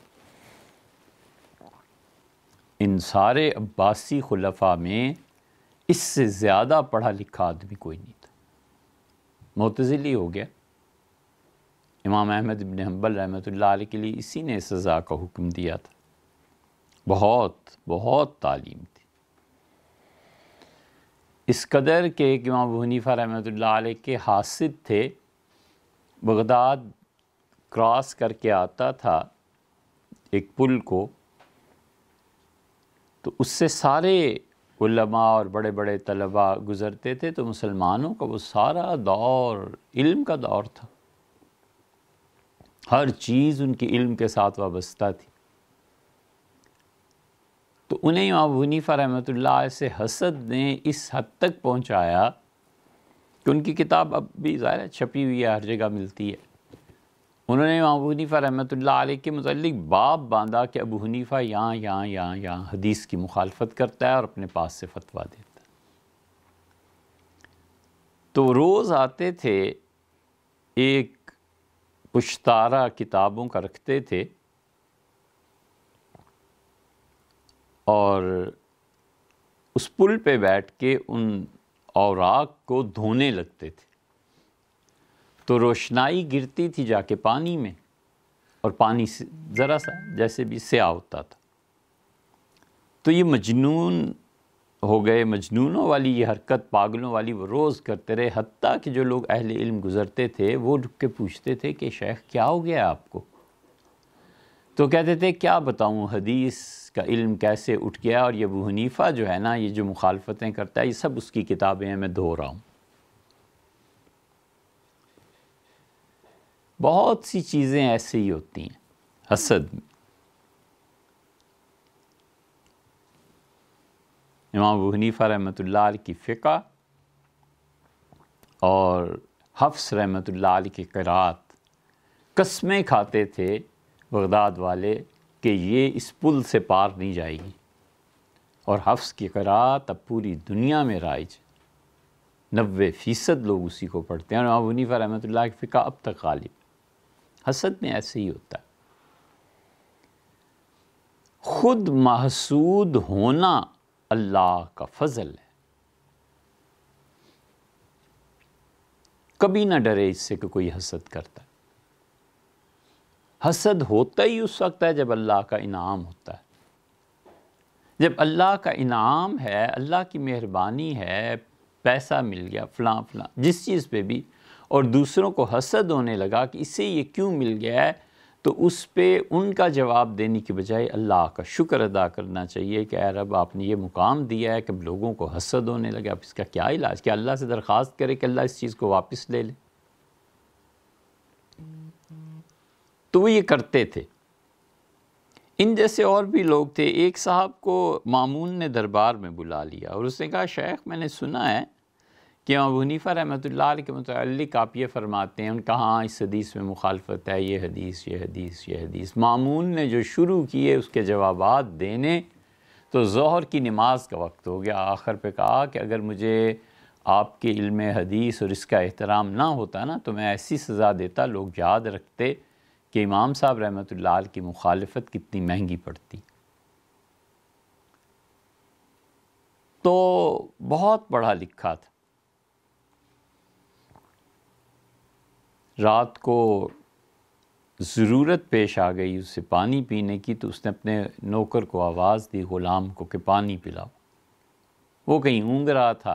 ان سارے عباسی خلفاء میں اس سے زیادہ پڑھا لکھا آدمی کوئی نہیں تھا۔ معتزلی ہو گیا۔ امام احمد بن حنبل رحمۃ اللہ علیہ کے لیے اسی نے سزا کا حکم دیا تھا۔ بہت بہت تعلیم تھی، اس قدر کہ ایک امام ابو حنیفہ رحمۃ اللہ علیہ کے حاسد تھے، بغداد کراس کر کے آتا تھا ایک پل کو، تو اس سے سارے علماء اور بڑے بڑے طلباء گزرتے تھے، تو مسلمانوں کا وہ سارا دور علم کا دور تھا، ہر چیز ان کی علم کے ساتھ وابستہ تھی۔ تو انہیں امام ابو حنیفہ رحمۃ اللہ علیہ سے حسد نے اس حد تک پہنچایا کہ ان کی کتاب اب بھی ظاہر ہے چھپی ہوئی ہے، ہر جگہ ملتی ہے۔ انہوں نے امام ابو حنیفہ رحمۃ اللہ علیہ کے متعلق باب باندھا کہ ابو حنیفہ یہاں یہاں یہاں یہاں حدیث کی مخالفت کرتا ہے اور اپنے پاس سے فتویٰ دیتا ہے۔ تو روز آتے تھے، ایک پشتارہ کتابوں کا رکھتے تھے اور اس پل پہ بیٹھ کے ان اوراق کو دھونے لگتے تھے، تو روشنائی گرتی تھی جا کے پانی میں، اور پانی ذرا سا جیسے بھی سیاہ ہوتا تھا۔ تو یہ مجنون ہو گئے، مجنونوں والی یہ حرکت، پاگلوں والی وہ روز کرتے رہے، حتیٰ کہ جو لوگ اہل علم گزرتے تھے وہ رک کے پوچھتے تھے کہ شیخ کیا ہو گیا آپ کو؟ تو کہتے تھے کیا بتاؤں حدیث کا علم کیسے اٹھ گیا، اور یہ ابو حنیفہ جو ہے نا، یہ جو مخالفتیں کرتا ہے، یہ سب اس کی کتابیں ہیں، میں دھو رہا ہوں۔ بہت سی چیزیں ایسے ہی ہوتی ہیں حسد میں۔ امام ابو حنیفہ رحمۃ اللہ علیہ کی فقہ اور حفص رحمۃ اللہ علیہ کی قرات قسمیں کھاتے تھے بغداد والے کہ یہ اس پل سے پار نہیں جائے گی، اور حفص کی قرات اب پوری دنیا میں رائج، نوے فیصد لوگ اسی کو پڑھتے ہیں، اور امام ابو حنیفہ رحمۃ اللہ کی فقہ اب تک غالب۔ حسد میں ایسے ہی ہوتا ہے، خود محسود ہونا اللہ کا فضل ہے۔ کبھی نہ ڈرے اس سے کہ کوئی حسد کرتا ہے، حسد ہوتا ہی اس وقت ہے جب اللہ کا انعام ہوتا ہے، جب اللہ کا انعام ہے، اللہ کی مہربانی ہے، پیسہ مل گیا فلاں فلاں جس چیز پہ بھی، اور دوسروں کو حسد ہونے لگا کہ اسے یہ کیوں مل گیا ہے، تو اس پہ ان کا جواب دینے کی بجائے اللہ کا شکر ادا کرنا چاہیے کہ اے رب آپ نے یہ مقام دیا ہے کہ لوگوں کو حسد ہونے لگا، اب اس کا کیا علاج؟ کیا اللہ سے درخواست کرے کہ اللہ اس چیز کو واپس لے لے؟ تو وہ یہ کرتے تھے۔ ان جیسے اور بھی لوگ تھے۔ ایک صاحب کو مامون نے دربار میں بلا لیا اور اس نے کہا شیخ میں نے سنا ہے کہ ابو حنیفہ رحمۃ اللہ علیہ کے متعلق آپ یہ فرماتے ہیں، ان کا ہاں اس حدیث میں مخالفت ہے، یہ حدیث یہ حدیث یہ حدیث۔ مامون نے جو شروع کیے اس کے جوابات دینے تو ظہر کی نماز کا وقت ہو گیا، آخر پہ کہا کہ اگر مجھے آپ کے علم حدیث اور اس کا احترام نہ ہوتا نا تو میں ایسی سزا دیتا لوگ یاد رکھتے کہ امام صاحب رحمۃ اللہ علیہ کی مخالفت کتنی مہنگی پڑتی۔ تو بہت پڑھا لکھا تھا، رات کو ضرورت پیش آ گئی اسے پانی پینے کی، تو اس نے اپنے نوکر کو آواز دی، غلام کو، کہ پانی پلاؤ۔ وہ کہیں اونگ رہا تھا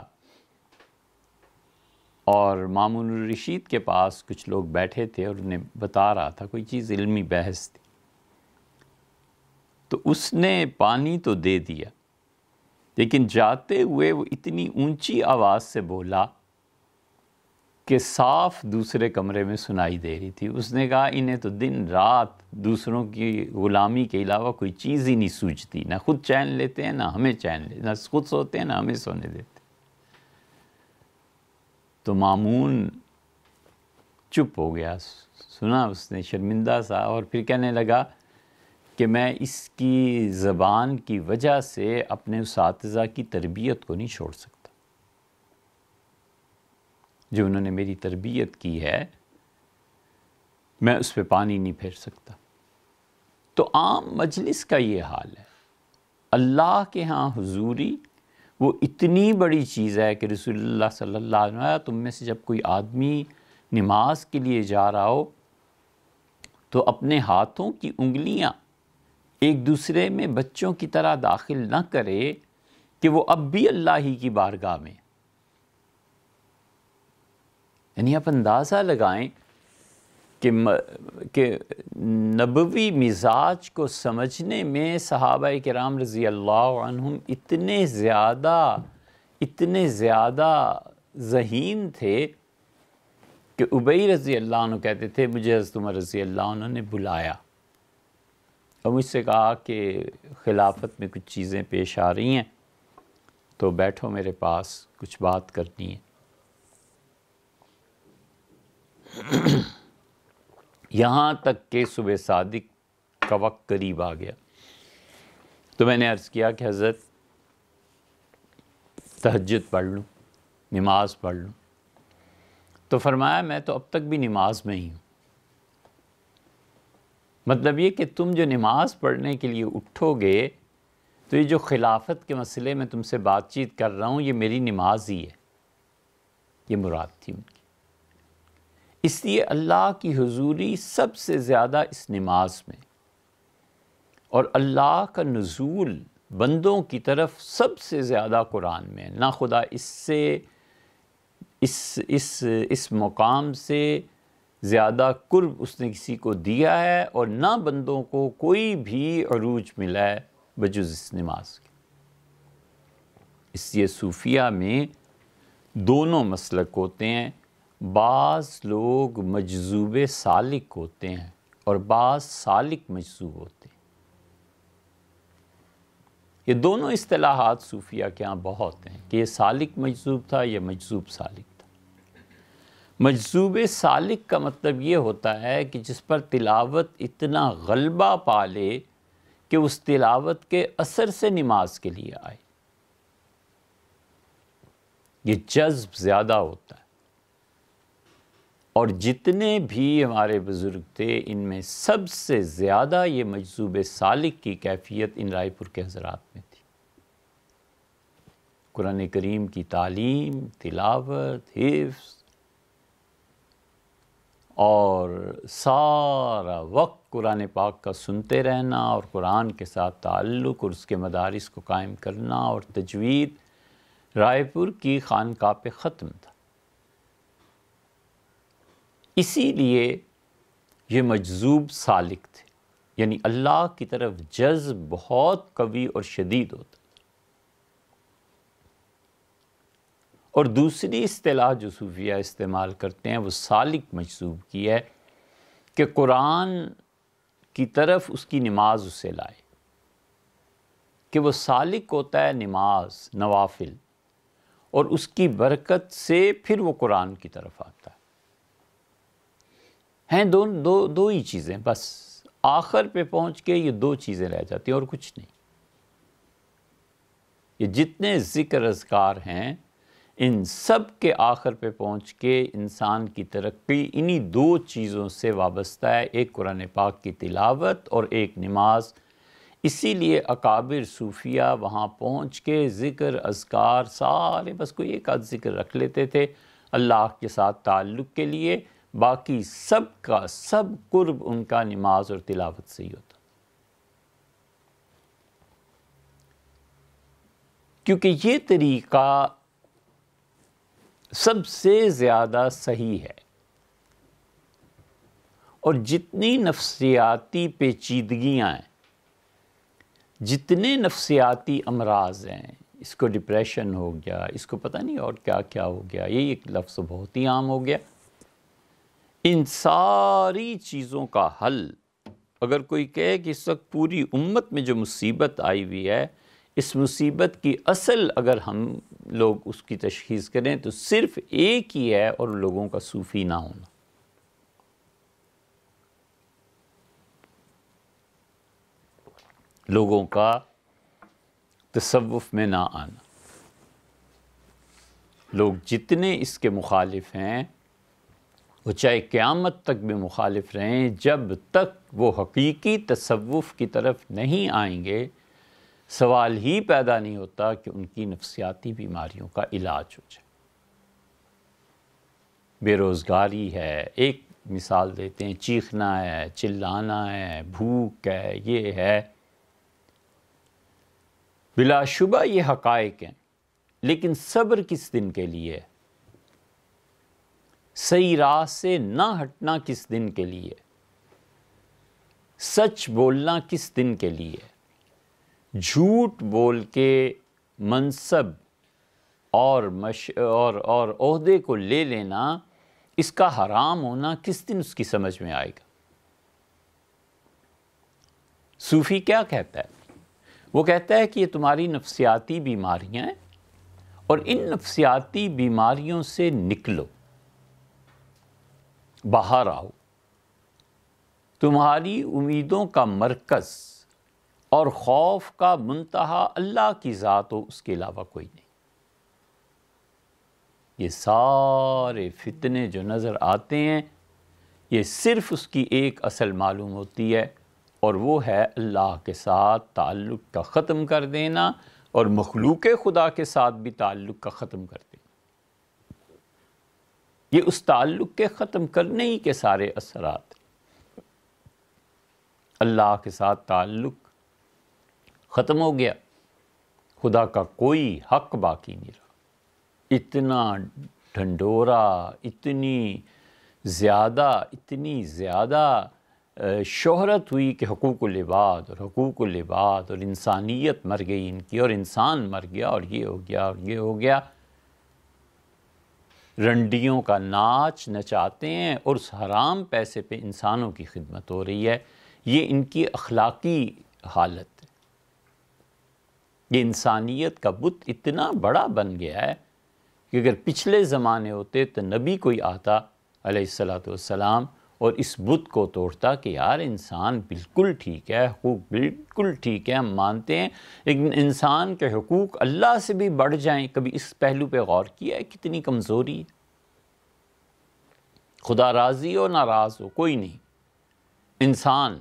اور مامون الرشید کے پاس کچھ لوگ بیٹھے تھے اور انہیں بتا رہا تھا کوئی چیز، علمی بحث تھی، تو اس نے پانی تو دے دیا، لیکن جاتے ہوئے وہ اتنی اونچی آواز سے بولا کہ صاف دوسرے کمرے میں سنائی دے رہی تھی۔ اس نے کہا انہیں تو دن رات دوسروں کی غلامی کے علاوہ کوئی چیز ہی نہیں سوچتی، نہ خود چین لیتے ہیں نہ ہمیں چین لیتے، نہ خود سوتے ہیں نہ ہمیں سونے دیتے۔ تو مامون چپ ہو گیا، سنا اس نے شرمندہ سا، اور پھر کہنے لگا کہ میں اس کی زبان کی وجہ سے اپنے اساتذہ کی تربیت کو نہیں چھوڑ سکتا، جو انہوں نے میری تربیت کی ہے میں اس پہ پانی نہیں پھیر سکتا۔ تو عام مجلس کا یہ حال ہے۔ اللہ کے ہاں حضوری وہ اتنی بڑی چیز ہے کہ رسول اللہ صلی اللہ علیہ وسلم تم میں سے جب کوئی آدمی نماز کے لیے جا رہا ہو تو اپنے ہاتھوں کی انگلیاں ایک دوسرے میں بچوں کی طرح داخل نہ کرے کہ وہ اب بھی اللہ ہی کی بارگاہ میں، یعنی آپ اندازہ لگائیں کہ کہ نبوی مزاج کو سمجھنے میں صحابہ کرام رضی اللہ عنہم اتنے زیادہ اتنے زیادہ ذہین تھے کہ ابی رضی اللہ عنہ کہتے تھے مجھے حضرت عمر رضی اللہ عنہ نے بلایا اور مجھ سے کہا کہ خلافت میں کچھ چیزیں پیش آ رہی ہیں تو بیٹھو میرے پاس، کچھ بات کرنی ہے۔ یہاں تک کہ صبح صادق کا وقت قریب آ گیا تو میں نے عرض کیا کہ حضرت تہجد پڑھ لوں، نماز پڑھ لوں؟ تو فرمایا میں تو اب تک بھی نماز میں ہی ہوں۔ مطلب یہ کہ تم جو نماز پڑھنے کے لیے اٹھو گے تو یہ جو خلافت کے مسئلے میں تم سے بات چیت کر رہا ہوں یہ میری نماز ہی ہے، یہ مراد تھی ان کی۔ اس لیے اللہ کی حضوری سب سے زیادہ اس نماز میں، اور اللہ کا نزول بندوں کی طرف سب سے زیادہ قرآن میں، نہ خدا اس سے اس اس اس مقام سے زیادہ قرب اس نے کسی کو دیا ہے، اور نہ بندوں کو کوئی بھی عروج ملا ہے بجز اس نماز کے۔ اس لیے صوفیہ میں دونوں مسلک ہوتے ہیں، بعض لوگ مجذوب سالک ہوتے ہیں اور بعض سالک مجذوب ہوتے ہیں۔ یہ دونوں اصطلاحات صوفیہ کے ہاں بہت ہیں کہ یہ سالک مجذوب تھا یا مجذوب سالک تھا۔ مجذوب سالک کا مطلب یہ ہوتا ہے کہ جس پر تلاوت اتنا غلبہ پا لے کہ اس تلاوت کے اثر سے نماز کے لیے آئے، یہ جذب زیادہ ہوتا ہے۔ اور جتنے بھی ہمارے بزرگ تھے ان میں سب سے زیادہ یہ مجذوب سالک کی کیفیت ان رائے پور کے حضرات میں تھی۔ قرآن کریم کی تعلیم، تلاوت، حفظ اور سارا وقت قرآن پاک کا سنتے رہنا اور قرآن کے ساتھ تعلق اور اس کے مدارس کو قائم کرنا اور تجوید رائے پور کی خانقاہ پہ ختم تھا۔ اسی لیے یہ مجذوب سالک تھے، یعنی اللہ کی طرف جذب بہت قوی اور شدید ہوتا۔ اور دوسری اصطلاح جو صوفیہ استعمال کرتے ہیں وہ سالک مجذوب کی ہے کہ قرآن کی طرف اس کی نماز اسے لائے، کہ وہ سالک ہوتا ہے نماز، نوافل، اور اس کی برکت سے پھر وہ قرآن کی طرف آتا ہے۔ ہیں دو دو دو ہی چیزیں، بس آخر پہ پہنچ کے یہ دو چیزیں رہ جاتی ہیں اور کچھ نہیں۔ یہ جتنے ذکر اذکار ہیں ان سب کے آخر پہ پہنچ کے انسان کی ترقی انہی دو چیزوں سے وابستہ ہے، ایک قرآن پاک کی تلاوت اور ایک نماز۔ اسی لیے اکابر صوفیہ وہاں پہنچ کے ذکر اذکار سارے بس کوئی ایک آدھ ذکر رکھ لیتے تھے اللہ کے ساتھ تعلق کے لیے، باقی سب کا سب قرب ان کا نماز اور تلاوت سے ہی ہوتا، کیونکہ یہ طریقہ سب سے زیادہ صحیح ہے۔ اور جتنی نفسیاتی پیچیدگیاں ہیں، جتنے نفسیاتی امراض ہیں، اس کو ڈپریشن ہو گیا، اس کو پتہ نہیں اور کیا کیا ہو گیا، یہ ایک لفظ بہت ہی عام ہو گیا، ان ساری چیزوں کا حل اگر کوئی کہے کہ اس وقت پوری امت میں جو مصیبت آئی ہوئی ہے، اس مصیبت کی اصل اگر ہم لوگ اس کی تشخیص کریں تو صرف ایک ہی ہے، اور لوگوں کا صوفی نہ ہونا۔ لوگوں کا تصوف میں نہ آنا۔ لوگ جتنے اس کے مخالف ہیں وہ چاہے قیامت تک بھی مخالف رہیں، جب تک وہ حقیقی تصوف کی طرف نہیں آئیں گے سوال ہی پیدا نہیں ہوتا کہ ان کی نفسیاتی بیماریوں کا علاج ہو جائے۔ بے روزگاری ہے، ایک مثال دیتے ہیں، چیخنا ہے، چلانا ہے، بھوک ہے، یہ ہے، بلا شبہ یہ حقائق ہیں، لیکن صبر کس دن کے لیے ہے؟ صحیح راہ سے نہ ہٹنا کس دن کے لیے؟ سچ بولنا کس دن کے لیے؟ جھوٹ بول کے منصب اور مش اور اور عہدے کو لے لینا، اس کا حرام ہونا کس دن اس کی سمجھ میں آئے گا؟ صوفی کیا کہتا ہے؟ وہ کہتا ہے کہ یہ تمہاری نفسیاتی بیماریاں ہیں اور ان نفسیاتی بیماریوں سے نکلو، باہر آؤ۔ تمہاری امیدوں کا مرکز اور خوف کا منتہا اللہ کی ذات ہو، اس کے علاوہ کوئی نہیں۔ یہ سارے فتنے جو نظر آتے ہیں یہ صرف اس کی ایک اصل معلوم ہوتی ہے، اور وہ ہے اللہ کے ساتھ تعلق کا ختم کر دینا اور مخلوق خدا کے ساتھ بھی تعلق کا ختم کر دینا۔ یہ اس تعلق کے ختم کرنے ہی کے سارے اثرات ہیں۔ اللہ کے ساتھ تعلق ختم ہو گیا، خدا کا کوئی حق باقی نہیں رہا۔ اتنا ڈھنڈورا، اتنی زیادہ اتنی زیادہ شہرت ہوئی کہ حقوق العباد اور حقوق العباد اور انسانیت مر گئی ان کی، اور انسان مر گیا اور یہ ہو گیا اور یہ ہو گیا۔ رنڈیوں کا ناچ نچاتے ہیں اور اس حرام پیسے پہ انسانوں کی خدمت ہو رہی ہے۔ یہ ان کی اخلاقی حالت ہے۔ یہ انسانیت کا بت اتنا بڑا بن گیا ہے کہ اگر پچھلے زمانے ہوتے تو نبی کوئی آتا علیہ الصلوۃ والسلام اور اس بت کو توڑتا کہ یار انسان بالکل ٹھیک ہے، حقوق بالکل ٹھیک ہے، ہم مانتے ہیں، لیکن انسان کے حقوق اللہ سے بھی بڑھ جائیں، کبھی اس پہلو پہ غور کیا ہے کتنی کمزوری ہے؟ خدا راضی ہو ناراض ہو کوئی نہیں، انسان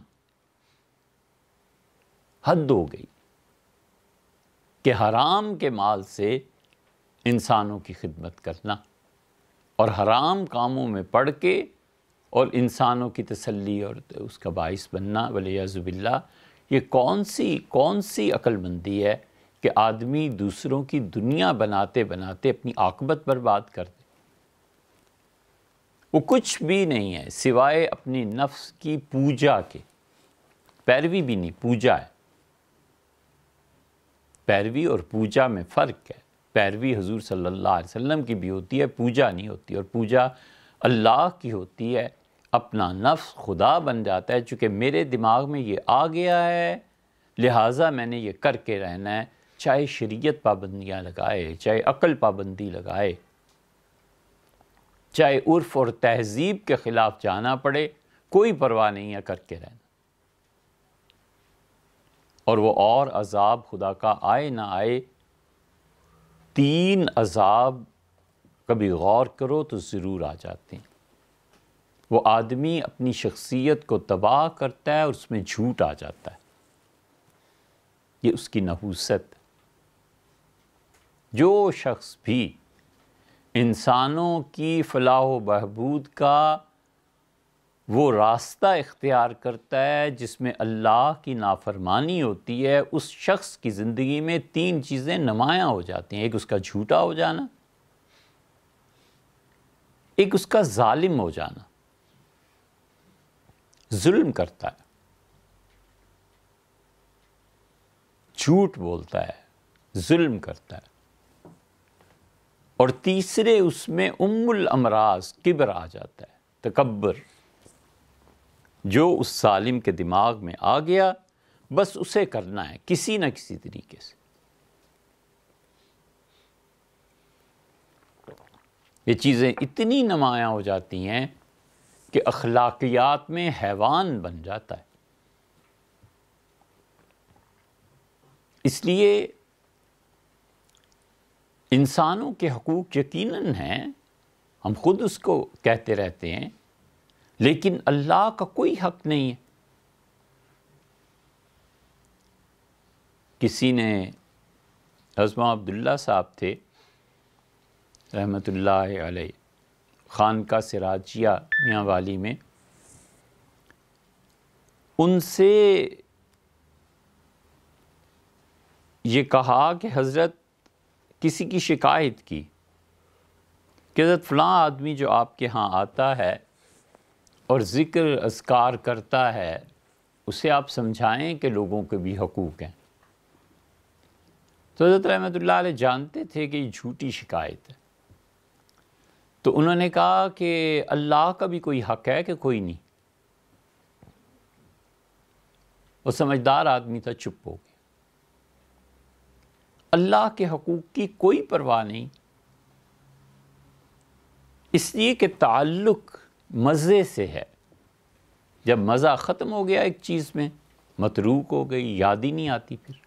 حد ہو گئی کہ حرام کے مال سے انسانوں کی خدمت کرنا اور حرام کاموں میں پڑھ کے اور انسانوں کی تسلی اور اس کا باعث بننا، والعیاذ باللہ، یہ کون سی کون سی عقل مندی ہے کہ آدمی دوسروں کی دنیا بناتے بناتے اپنی عاقبت برباد کر دے۔ وہ کچھ بھی نہیں ہے سوائے اپنی نفس کی پوجا کے، پیروی بھی نہیں، پوجا ہے۔ پیروی اور پوجا میں فرق ہے۔ پیروی حضور صلی اللہ علیہ وسلم کی بھی ہوتی ہے، پوجا نہیں ہوتی، اور پوجا اللہ کی ہوتی ہے۔ اپنا نفس خدا بن جاتا ہے، چونکہ میرے دماغ میں یہ آ گیا ہے لہٰذا میں نے یہ کر کے رہنا ہے، چاہے شریعت پابندیاں لگائے، چاہے عقل پابندی لگائے، چاہے عرف اور تہذیب کے خلاف جانا پڑے، کوئی پرواہ نہیں ہے، کر کے رہنا۔ اور وہ اور عذاب خدا کا آئے نہ آئے، تین عذاب کبھی غور کرو تو ضرور آ جاتے ہیں۔ وہ آدمی اپنی شخصیت کو تباہ کرتا ہے اور اس میں جھوٹ آ جاتا ہے، یہ اس کی نحوست۔ جو شخص بھی انسانوں کی فلاح و بہبود کا وہ راستہ اختیار کرتا ہے جس میں اللہ کی نافرمانی ہوتی ہے، اس شخص کی زندگی میں تین چیزیں نمایاں ہو جاتی ہیں۔ ایک اس کا جھوٹا ہو جانا، ایک اس کا ظالم ہو جانا، ظلم کرتا ہے، جھوٹ بولتا ہے، ظلم کرتا ہے، اور تیسرے اس میں ام الامراض کبر آ جاتا ہے، تکبر، جو اس ظالم کے دماغ میں آ گیا بس اسے کرنا ہے کسی نہ کسی طریقے سے۔ یہ چیزیں اتنی نمایاں ہو جاتی ہیں کہ اخلاقیات میں حیوان بن جاتا ہے۔ اس لیے انسانوں کے حقوق یقیناً ہیں، ہم خود اس کو کہتے رہتے ہیں، لیکن اللہ کا کوئی حق نہیں ہے۔ کسی نے عظمہ عبداللہ صاحب تھے رحمۃ اللہ علیہ، خانقاہ سراجیہ میاں والی میں، ان سے یہ کہا کہ حضرت کسی کی شکایت کی کہ حضرت فلاں آدمی جو آپ کے ہاں آتا ہے اور ذکر اذکار کرتا ہے، اسے آپ سمجھائیں کہ لوگوں کے بھی حقوق ہیں۔ تو حضرت رحمۃ اللہ علیہ جانتے تھے کہ یہ جھوٹی شکایت ہے، تو انہوں نے کہا کہ اللہ کا بھی کوئی حق ہے کہ کوئی نہیں؟ وہ سمجھدار آدمی تھا، چپ ہو گیا۔ اللہ کے حقوق کی کوئی پرواہ نہیں، اس لیے کہ تعلق مزے سے ہے۔ جب مزہ ختم ہو گیا ایک چیز میں، متروک ہو گئی، یاد ہی نہیں آتی پھر۔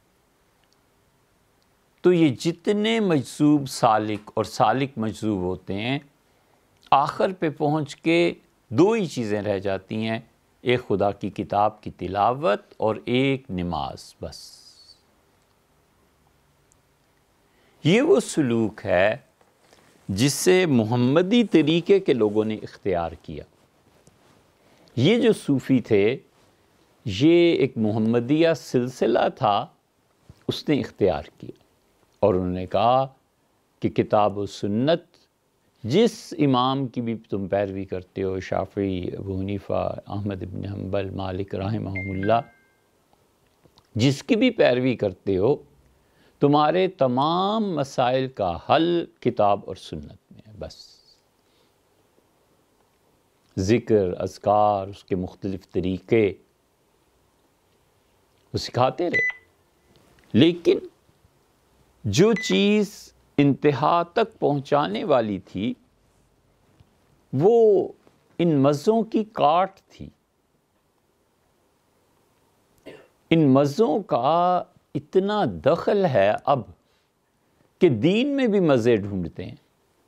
تو یہ جتنے مجذوب سالک اور سالک مجذوب ہوتے ہیں، آخر پہ پہنچ کے دو ہی چیزیں رہ جاتی ہیں، ایک خدا کی کتاب کی تلاوت اور ایک نماز، بس۔ یہ وہ سلوک ہے جسے محمدی طریقے کے لوگوں نے اختیار کیا۔ یہ جو صوفی تھے، یہ ایک محمدیہ سلسلہ تھا، اس نے اختیار کیا، اور انہوں نے کہا کہ کتاب و سنت جس امام کی بھی تم پیروی کرتے ہو، شافعی، ابو حنیفہ، احمد بن حنبل، مالک رحمہم اللہ، جس کی بھی پیروی کرتے ہو، تمہارے تمام مسائل کا حل کتاب اور سنت میں ہے بس۔ ذکر، اذکار، اس کے مختلف طریقے وہ سکھاتے رہے، لیکن جو چیز انتہا تک پہنچانے والی تھی وہ ان مزوں کی کاٹ تھی۔ ان مزوں کا اتنا دخل ہے اب کہ دین میں بھی مزے ڈھونڈتے ہیں۔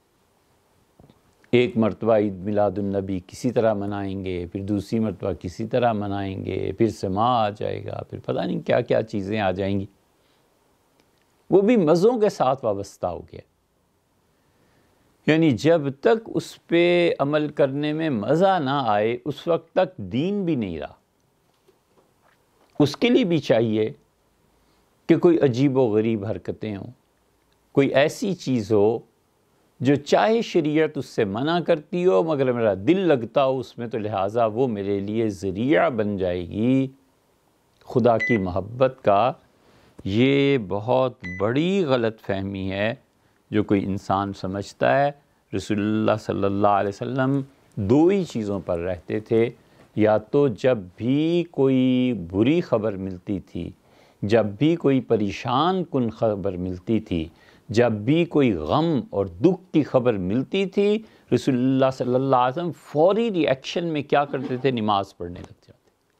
ایک مرتبہ عید میلاد النبی کسی طرح منائیں گے، پھر دوسری مرتبہ کسی طرح منائیں گے، پھر سما آ جائے گا، پھر پتہ نہیں کیا کیا چیزیں آ جائیں گی۔ وہ بھی مزوں کے ساتھ وابستہ ہو گیا، یعنی جب تک اس پہ عمل کرنے میں مزہ نہ آئے اس وقت تک دین بھی نہیں رہا۔ اس کے لیے بھی چاہیے کہ کوئی عجیب و غریب حرکتیں ہوں، کوئی ایسی چیز ہو جو چاہے شریعت اس سے منع کرتی ہو مگر میرا دل لگتا ہو اس میں، تو لہٰذا وہ میرے لیے ذریعہ بن جائے گی خدا کی محبت کا۔ یہ بہت بڑی غلط فہمی ہے جو کوئی انسان سمجھتا ہے۔ رسول اللہ صلی اللہ علیہ وسلم دو ہی چیزوں پر رہتے تھے، یا تو جب بھی کوئی بری خبر ملتی تھی، جب بھی کوئی پریشان کن خبر ملتی تھی، جب بھی کوئی غم اور دکھ کی خبر ملتی تھی، رسول اللہ صلی اللہ علیہ وسلم فوری ری ایکشن میں کیا کرتے تھے؟ نماز پڑھنے لگ جاتے۔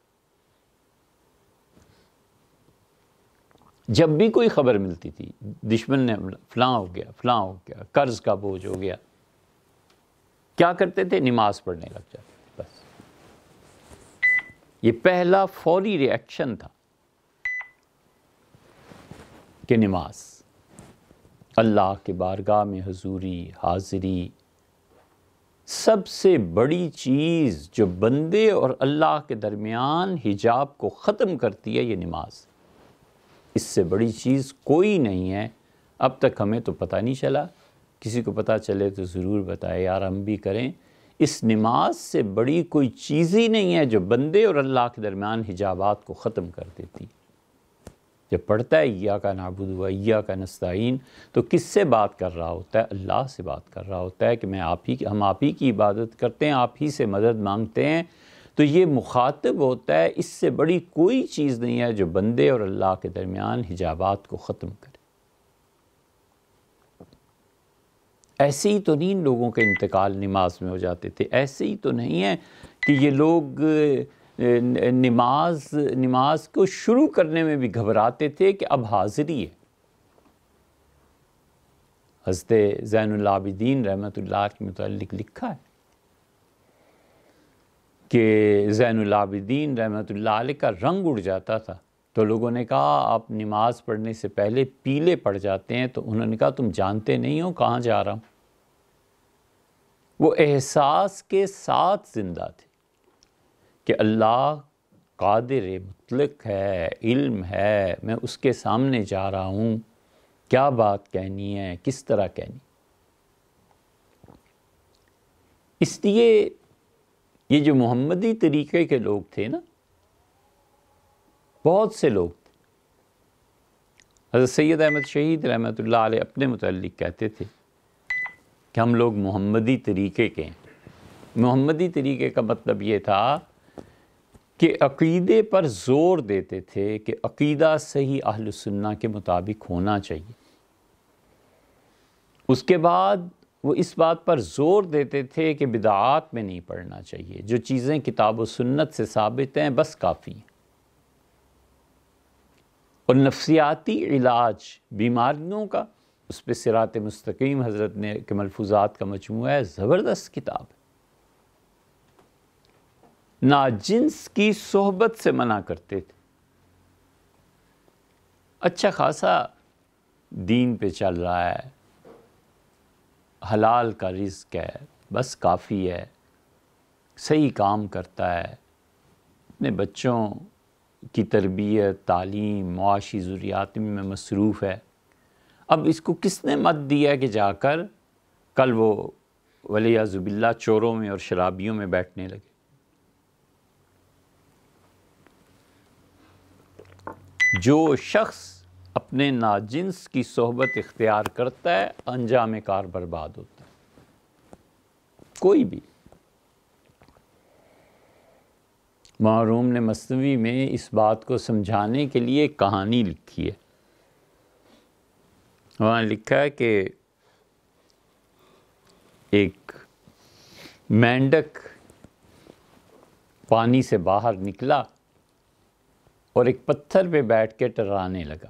جب بھی کوئی خبر ملتی تھی، دشمن نے فلاں ہو گیا، فلاں ہو گیا، قرض کا بوجھ ہو گیا، کیا کرتے تھے؟ نماز پڑھنے لگ جاتے بس۔ یہ پہلا فوری ری ایکشن تھا کہ نماز، اللہ کے بارگاہ میں حضوری، حاضری۔ سب سے بڑی چیز جو بندے اور اللہ کے درمیان حجاب کو ختم کرتی ہے یہ نماز۔ اس سے بڑی چیز کوئی نہیں ہے۔ اب تک ہمیں تو پتہ نہیں چلا، کسی کو پتہ چلے تو ضرور بتائے یار، ہم بھی کریں۔ اس نماز سے بڑی کوئی چیز ہی نہیں ہے جو بندے اور اللہ کے درمیان حجابات کو ختم کر دیتی۔ جب پڑھتا ہے ایاک نعبد و ایاک نستعین تو کس سے بات کر رہا ہوتا ہے؟ اللہ سے بات کر رہا ہوتا ہے کہ میں آپ ہی ہم آپ ہی کی عبادت کرتے ہیں، آپ ہی سے مدد مانگتے ہیں۔ تو یہ مخاطب ہوتا ہے، اس سے بڑی کوئی چیز نہیں ہے جو بندے اور اللہ کے درمیان حجابات کو ختم کرے۔ ایسے ہی تو نہیں لوگوں کے انتقال نماز میں ہو جاتے تھے، ایسے ہی تو نہیں ہے کہ یہ لوگ نماز نماز کو شروع کرنے میں بھی گھبراتے تھے کہ اب حاضری ہے۔ حضرت زین العابدین رحمۃ اللہ کے متعلق لکھا ہے کہ زین العابدین رحمۃ اللہ علیہ کا رنگ اڑ جاتا تھا، تو لوگوں نے کہا آپ نماز پڑھنے سے پہلے پیلے پڑ جاتے ہیں، تو انہوں نے کہا تم جانتے نہیں ہو کہاں جا رہا ہوں۔ وہ احساس کے ساتھ زندہ تھے کہ اللہ قادر مطلق ہے، علم ہے، میں اس کے سامنے جا رہا ہوں، کیا بات کہنی ہے، کس طرح کہنی۔ اس لیے یہ جو محمدی طریقے کے لوگ تھے نا، بہت سے لوگ تھے۔ حضرت سید احمد شہید رحمۃ اللہ علیہ اپنے متعلق کہتے تھے کہ ہم لوگ محمدی طریقے کے ہیں۔ محمدی طریقے کا مطلب یہ تھا کہ عقیدے پر زور دیتے تھے کہ عقیدہ صحیح اہل سنہ کے مطابق ہونا چاہیے۔ اس کے بعد وہ اس بات پر زور دیتے تھے کہ بدعات میں نہیں پڑھنا چاہیے، جو چیزیں کتاب و سنت سے ثابت ہیں بس کافی ہیں۔ اور نفسیاتی علاج بیماریوں کا، اس پہ صراط مستقیم حضرت نے کے ملفوظات کا مجموعہ ہے، زبردست کتاب ہے۔ ناجنس کی صحبت سے منع کرتے تھے۔ اچھا خاصا دین پہ چل رہا ہے، حلال کا رزق ہے، بس کافی ہے، صحیح کام کرتا ہے، اپنے بچوں کی تربیت، تعلیم، معاشی ضروریات میں مصروف ہے۔ اب اس کو کس نے مت دیا کہ جا کر کل وہ ولیعذ باللہ چوروں میں اور شرابیوں میں بیٹھنے لگے؟ جو شخص اپنے ناجنس کی صحبت اختیار کرتا ہے انجام کار برباد ہوتا ہے. کوئی بھی. مولانا روم نے مثنوی میں اس بات کو سمجھانے کے لیے ایک کہانی لکھی ہے. وہاں لکھا ہے کہ ایک مینڈک پانی سے باہر نکلا اور ایک پتھر پہ بیٹھ کے ٹرانے لگا.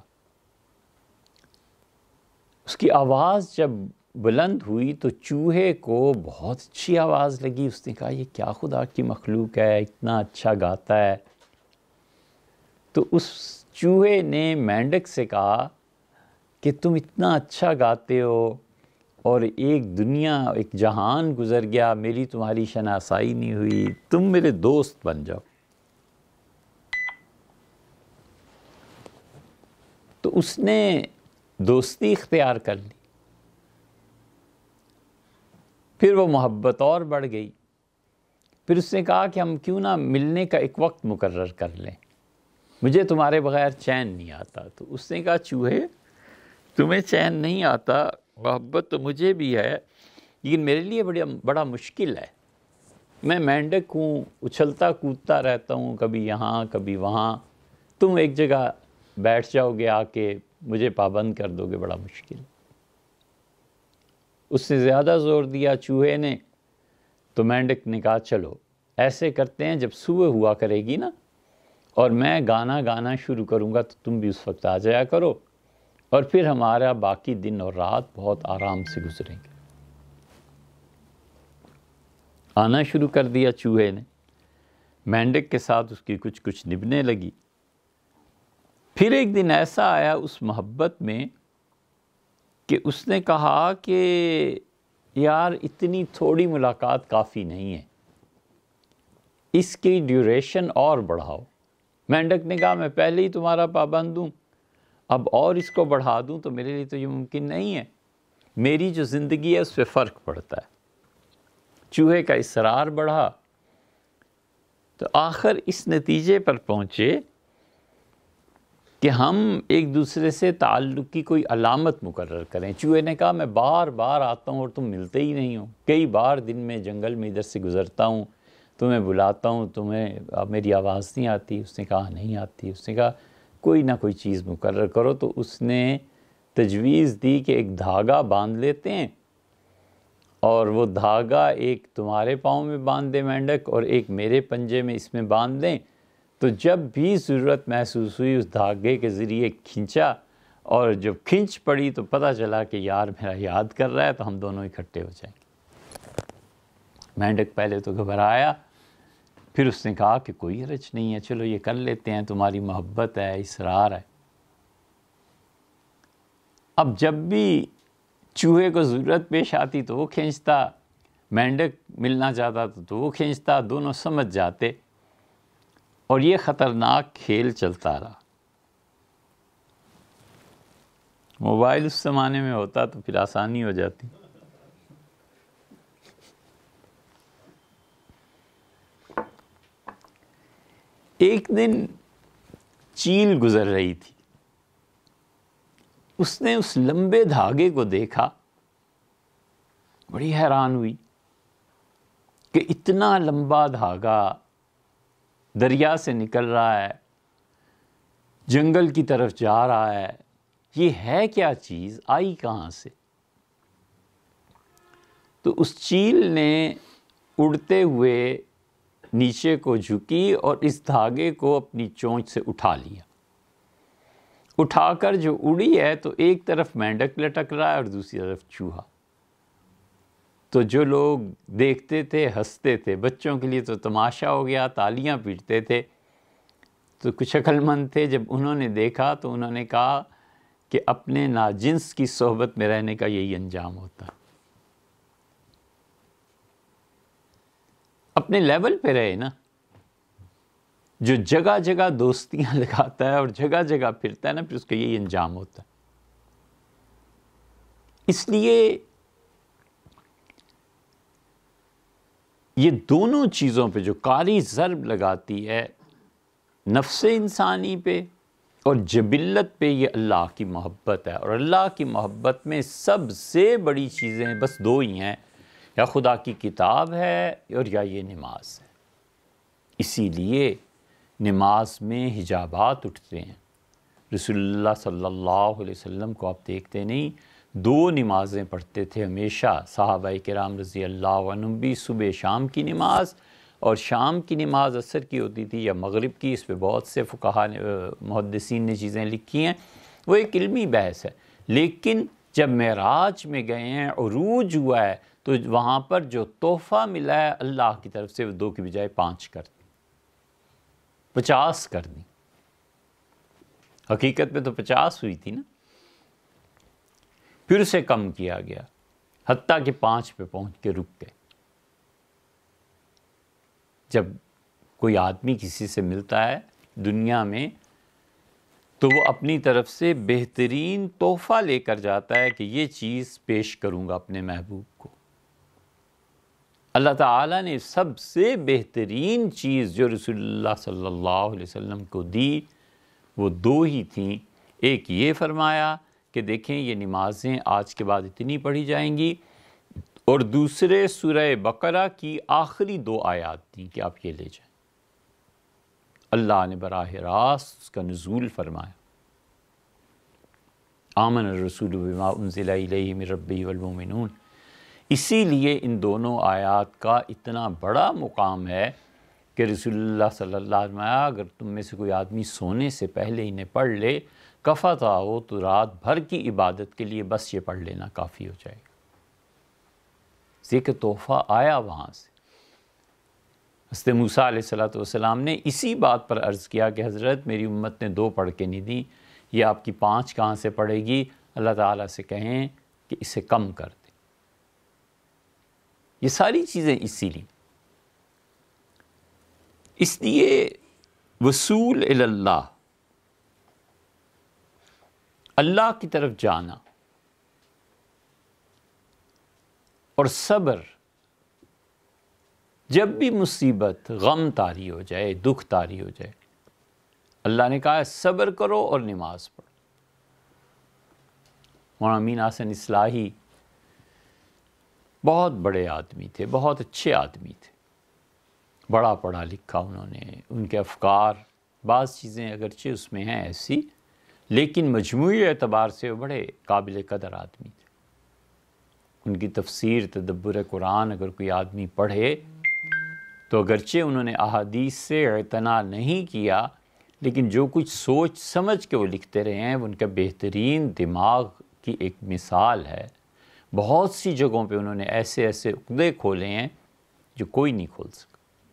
اس کی آواز جب بلند ہوئی تو چوہے کو بہت اچھی آواز لگی. اس نے کہا یہ کیا خدا کی مخلوق ہے، اتنا اچھا گاتا ہے. تو اس چوہے نے مینڈک سے کہا کہ تم اتنا اچھا گاتے ہو اور ایک دنیا ایک جہان گزر گیا، میری تمہاری شناسائی نہیں ہوئی، تم میرے دوست بن جاؤ. تو اس نے دوستی اختیار کر لی. پھر وہ محبت اور بڑھ گئی. پھر اس نے کہا کہ ہم کیوں نہ ملنے کا ایک وقت مقرر کر لیں، مجھے تمہارے بغیر چین نہیں آتا. تو اس نے کہا چوہے تمہیں چین نہیں آتا، محبت تو مجھے بھی ہے، لیکن میرے لیے بڑا بڑا مشکل ہے. میں مینڈک ہوں، اچھلتا کودتا رہتا ہوں، کبھی یہاں کبھی وہاں. تم ایک جگہ بیٹھ جاؤ گے آ کے، مجھے پابند کر دو گے، بڑا مشکل. اس نے زیادہ زور دیا چوہے نے. تو مینڈک نے کہا چلو ایسے کرتے ہیں، جب صبح ہوا کرے گی نا اور میں گانا گانا شروع کروں گا تو تم بھی اس وقت آ جایا کرو، اور پھر ہمارا باقی دن اور رات بہت آرام سے گزریں گے. آنا شروع کر دیا چوہے نے. مینڈک کے ساتھ اس کی کچھ کچھ نبھنے لگی. پھر ایک دن ایسا آیا اس محبت میں کہ اس نے کہا کہ یار اتنی تھوڑی ملاقات کافی نہیں ہے، اس کی ڈیوریشن اور بڑھاؤ. مینڈک نے کہا میں پہلے ہی تمہارا پابند ہوں، اب اور اس کو بڑھا دوں تو میرے لیے تو یہ ممکن نہیں ہے، میری جو زندگی ہے اس پہ فرق پڑتا ہے. چوہے کا اصرار بڑھا تو آخر اس نتیجے پر پہنچے کہ ہم ایک دوسرے سے تعلق کی کوئی علامت مقرر کریں. چوہے نے کہا میں بار بار آتا ہوں اور تم ملتے ہی نہیں ہو، کئی بار دن میں جنگل میں ادھر سے گزرتا ہوں، تمہیں بلاتا ہوں، تمہیں اب میری آواز نہیں آتی. اس نے کہا نہیں آتی. اس نے کہا کوئی نہ کوئی چیز مقرر کرو. تو اس نے تجویز دی کہ ایک دھاگا باندھ لیتے ہیں اور وہ دھاگا ایک تمہارے پاؤں میں باندھ دے مینڈک اور ایک میرے پنجے میں اس میں باندھ دیں. تو جب بھی ضرورت محسوس ہوئی اس دھاگے کے ذریعے کھینچا، اور جب کھینچ پڑی تو پتہ چلا کہ یار میرا یاد کر رہا ہے، تو ہم دونوں اکٹھے ہو جائیں گے. مینڈک پہلے تو گھبرایا، پھر اس نے کہا کہ کوئی حرج نہیں ہے، چلو یہ کر لیتے ہیں، تمہاری محبت ہے، اصرار ہے. اب جب بھی چوہے کو ضرورت پیش آتی تو وہ کھینچتا، مینڈک ملنا چاہتا تو وہ کھینچتا، دونوں سمجھ جاتے، اور یہ خطرناک کھیل چلتا رہا. موبائل اس زمانے میں ہوتا تو پھر آسانی ہو جاتی. ایک دن چیل گزر رہی تھی. اس نے اس لمبے دھاگے کو دیکھا، بڑی حیران ہوئی کہ اتنا لمبا دھاگا دریا سے نکل رہا ہے، جنگل کی طرف جا رہا ہے، یہ ہے کیا چیز، آئی کہاں سے؟ تو اس چیل نے اڑتے ہوئے نیچے کو جھکی اور اس دھاگے کو اپنی چونچ سے اٹھا لیا. اٹھا کر جو اڑی ہے تو ایک طرف مینڈک لٹک رہا ہے اور دوسری طرف چوہا. تو جو لوگ دیکھتے تھے ہنستے تھے، بچوں کے لیے تو تماشا ہو گیا، تالیاں پیٹتے تھے. تو کچھ عقل مند تھے، جب انہوں نے دیکھا تو انہوں نے کہا کہ اپنے ناجنس کی صحبت میں رہنے کا یہی انجام ہوتا ہے. اپنے لیول پہ رہے نا. جو جگہ جگہ دوستیاں لگاتا ہے اور جگہ جگہ پھرتا ہے نا، پھر اس کا یہی انجام ہوتا ہے. اس لیے یہ دونوں چیزوں پہ جو کاری ضرب لگاتی ہے، نفس انسانی پہ اور جبلت پہ یہ اللہ کی محبت ہے، اور اللہ کی محبت میں سب سے بڑی چیزیں بس دو ہی ہیں، یا خدا کی کتاب ہے اور یا یہ نماز ہے۔ اسی لیے نماز میں حجابات اٹھتے ہیں۔ رسول اللہ صلی اللہ علیہ وسلم کو آپ دیکھتے نہیں، دو نمازیں پڑھتے تھے ہمیشہ، صحابہ کرام رضی اللہ عنہم بھی، صبح شام کی نماز، اور شام کی نماز عصر کی ہوتی تھی یا مغرب کی۔ اس پہ بہت سے فقہا نے محدثین نے چیزیں لکھی ہیں، وہ ایک علمی بحث ہے۔ لیکن جب معراج میں گئے ہیں، عروج ہوا ہے، تو وہاں پر جو تحفہ ملا ہے اللہ کی طرف سے، وہ دو کی بجائے پانچ کر دی، پچاس کر دی۔ حقیقت میں تو پچاس ہوئی تھی نا، پھر اسے کم کیا گیا، حتیٰ کہ پانچ پہ پہنچ کے رک گئے۔ جب کوئی آدمی کسی سے ملتا ہے دنیا میں، تو وہ اپنی طرف سے بہترین تحفہ لے کر جاتا ہے کہ یہ چیز پیش کروں گا اپنے محبوب کو۔ اللہ تعالیٰ نے سب سے بہترین چیز جو رسول اللہ صلی اللہ علیہ وسلم کو دی، وہ دو ہی تھیں۔ ایک یہ فرمایا کہ دیکھیں یہ نمازیں آج کے بعد اتنی پڑھی جائیں گی، اور دوسرے سورہ بقرہ کی آخری دو آیات تھیں کہ آپ یہ لے جائیں۔ اللہ نے براہ راست اس کا نزول فرمایا، آمن الرسول بما انزل الیہ من ربہ والمؤمنون۔ اسی لیے ان دونوں آیات کا اتنا بڑا مقام ہے کہ رسول اللہ صلی اللہ علیہ وسلم، اگر تم میں سے کوئی آدمی سونے سے پہلے انہیں پڑھ لے، کفتا ہو، تو رات بھر کی عبادت کے لیے بس یہ پڑھ لینا کافی ہو جائے گا۔ ذکر تحفہ آیا وہاں سے۔ حضرت موسیٰ علیہ الصلوۃ والسلام نے اسی بات پر عرض کیا کہ حضرت میری امت نے دو پڑھ کے نہیں دی، یہ آپ کی پانچ کہاں سے پڑھے گی؟ اللہ تعالیٰ سے کہیں کہ اسے کم کر دیں۔ یہ ساری چیزیں اسی لیے اس لیے وصول الی اللہ، اللہ کی طرف جانا اور صبر، جب بھی مصیبت، غم طاری ہو جائے، دکھ طاری ہو جائے، اللہ نے کہا ہے صبر کرو اور نماز پڑھو۔ مولانا امین حسن اصلاحی بہت بڑے آدمی تھے، بہت اچھے آدمی تھے، بڑا پڑھا لکھا، انہوں نے ان کے افکار، بعض چیزیں اگرچہ اس میں ہیں ایسی، لیکن مجموعی اعتبار سے وہ بڑے قابل قدر آدمی تھے۔ ان کی تفسیر، تدبر قرآن اگر کوئی آدمی پڑھے تو اگرچہ انہوں نے احادیث سے اعتنا نہیں کیا، لیکن جو کچھ سوچ سمجھ کے وہ لکھتے رہے ہیں، وہ ان کا بہترین دماغ کی ایک مثال ہے۔ بہت سی جگہوں پہ انہوں نے ایسے ایسے عقدے کھولے ہیں جو کوئی نہیں کھول سکا۔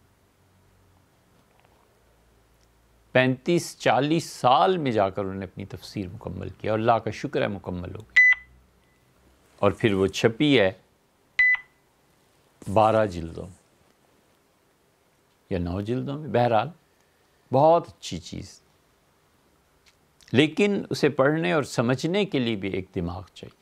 پینتیس چالیس سال میں جا کر انہوں نے اپنی تفسیر مکمل کیا، اور اللہ کا شکر ہے مکمل ہو گئی، اور پھر وہ چھپی ہے بارہ جلدوں یا نو جلدوں میں، بہرحال بہت اچھی چیز، لیکن اسے پڑھنے اور سمجھنے کے لیے بھی ایک دماغ چاہیے۔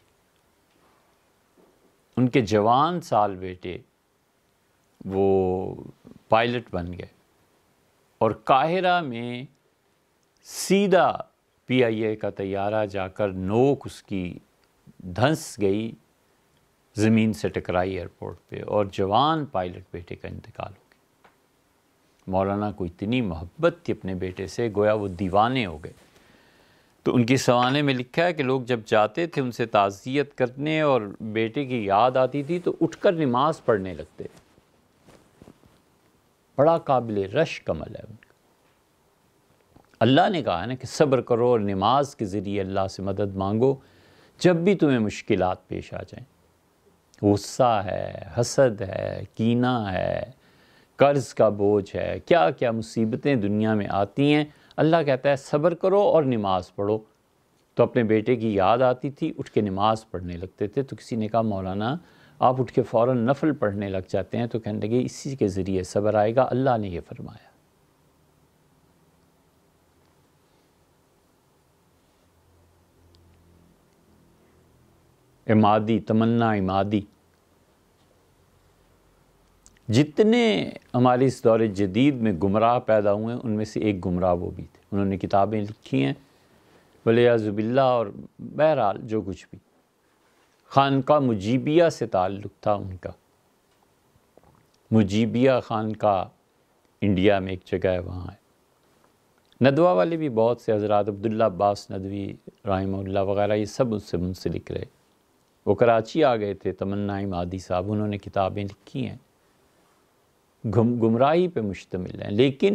ان کے جوان سال بیٹے وہ پائلٹ بن گئے، اور قاہرہ میں سیدھا پی آئی اے کا طیارہ جا کر نوک اس کی دھنس گئی، زمین سے ٹکرائی ایئرپورٹ پہ، اور جوان پائلٹ بیٹے کا انتقال ہو گیا۔ مولانا کو اتنی محبت تھی اپنے بیٹے سے، گویا وہ دیوانے ہو گئے۔ تو ان کی سوانے میں لکھا ہے کہ لوگ جب جاتے تھے ان سے تعزیت کرنے اور بیٹے کی یاد آتی تھی تو اٹھ کر نماز پڑھنے لگتے۔ بڑا قابل رشک عمل ہے ان کا۔ اللہ نے کہا ہے نا کہ صبر کرو اور نماز کے ذریعے اللہ سے مدد مانگو جب بھی تمہیں مشکلات پیش آ جائیں۔ غصہ ہے، حسد ہے، کینہ ہے، قرض کا بوجھ ہے، کیا کیا مصیبتیں دنیا میں آتی ہیں، اللہ کہتا ہے صبر کرو اور نماز پڑھو۔ تو اپنے بیٹے کی یاد آتی تھی، اٹھ کے نماز پڑھنے لگتے تھے۔ تو کسی نے کہا مولانا آپ اٹھ کے فوراً نفل پڑھنے لگ جاتے ہیں، تو کہنے لگے اسی کے ذریعے صبر آئے گا، اللہ نے یہ فرمایا۔ عمادی، تمنا عمادی، جتنے ہمارے اس دور جدید میں گمراہ پیدا ہوئے ان میں سے ایک گمراہ وہ بھی تھے۔ انہوں نے کتابیں لکھی ہیں ولیعذ باللہ، اور بہرحال جو کچھ بھی، خانقاہ مجیبیہ سے تعلق تھا ان کا. مجیبیہ خانقاہ انڈیا میں ایک جگہ ہے، وہاں ہے. ندوہ والے بھی بہت سے حضرات، عبداللہ عباس ندوی رحمہ اللہ وغیرہ، یہ سب اس سے منسلک رہے. وہ کراچی آ گئے تھے، تمنا مادی صاحب، انہوں نے کتابیں لکھی ہیں، گم گمراہی پہ مشتمل ہیں. لیکن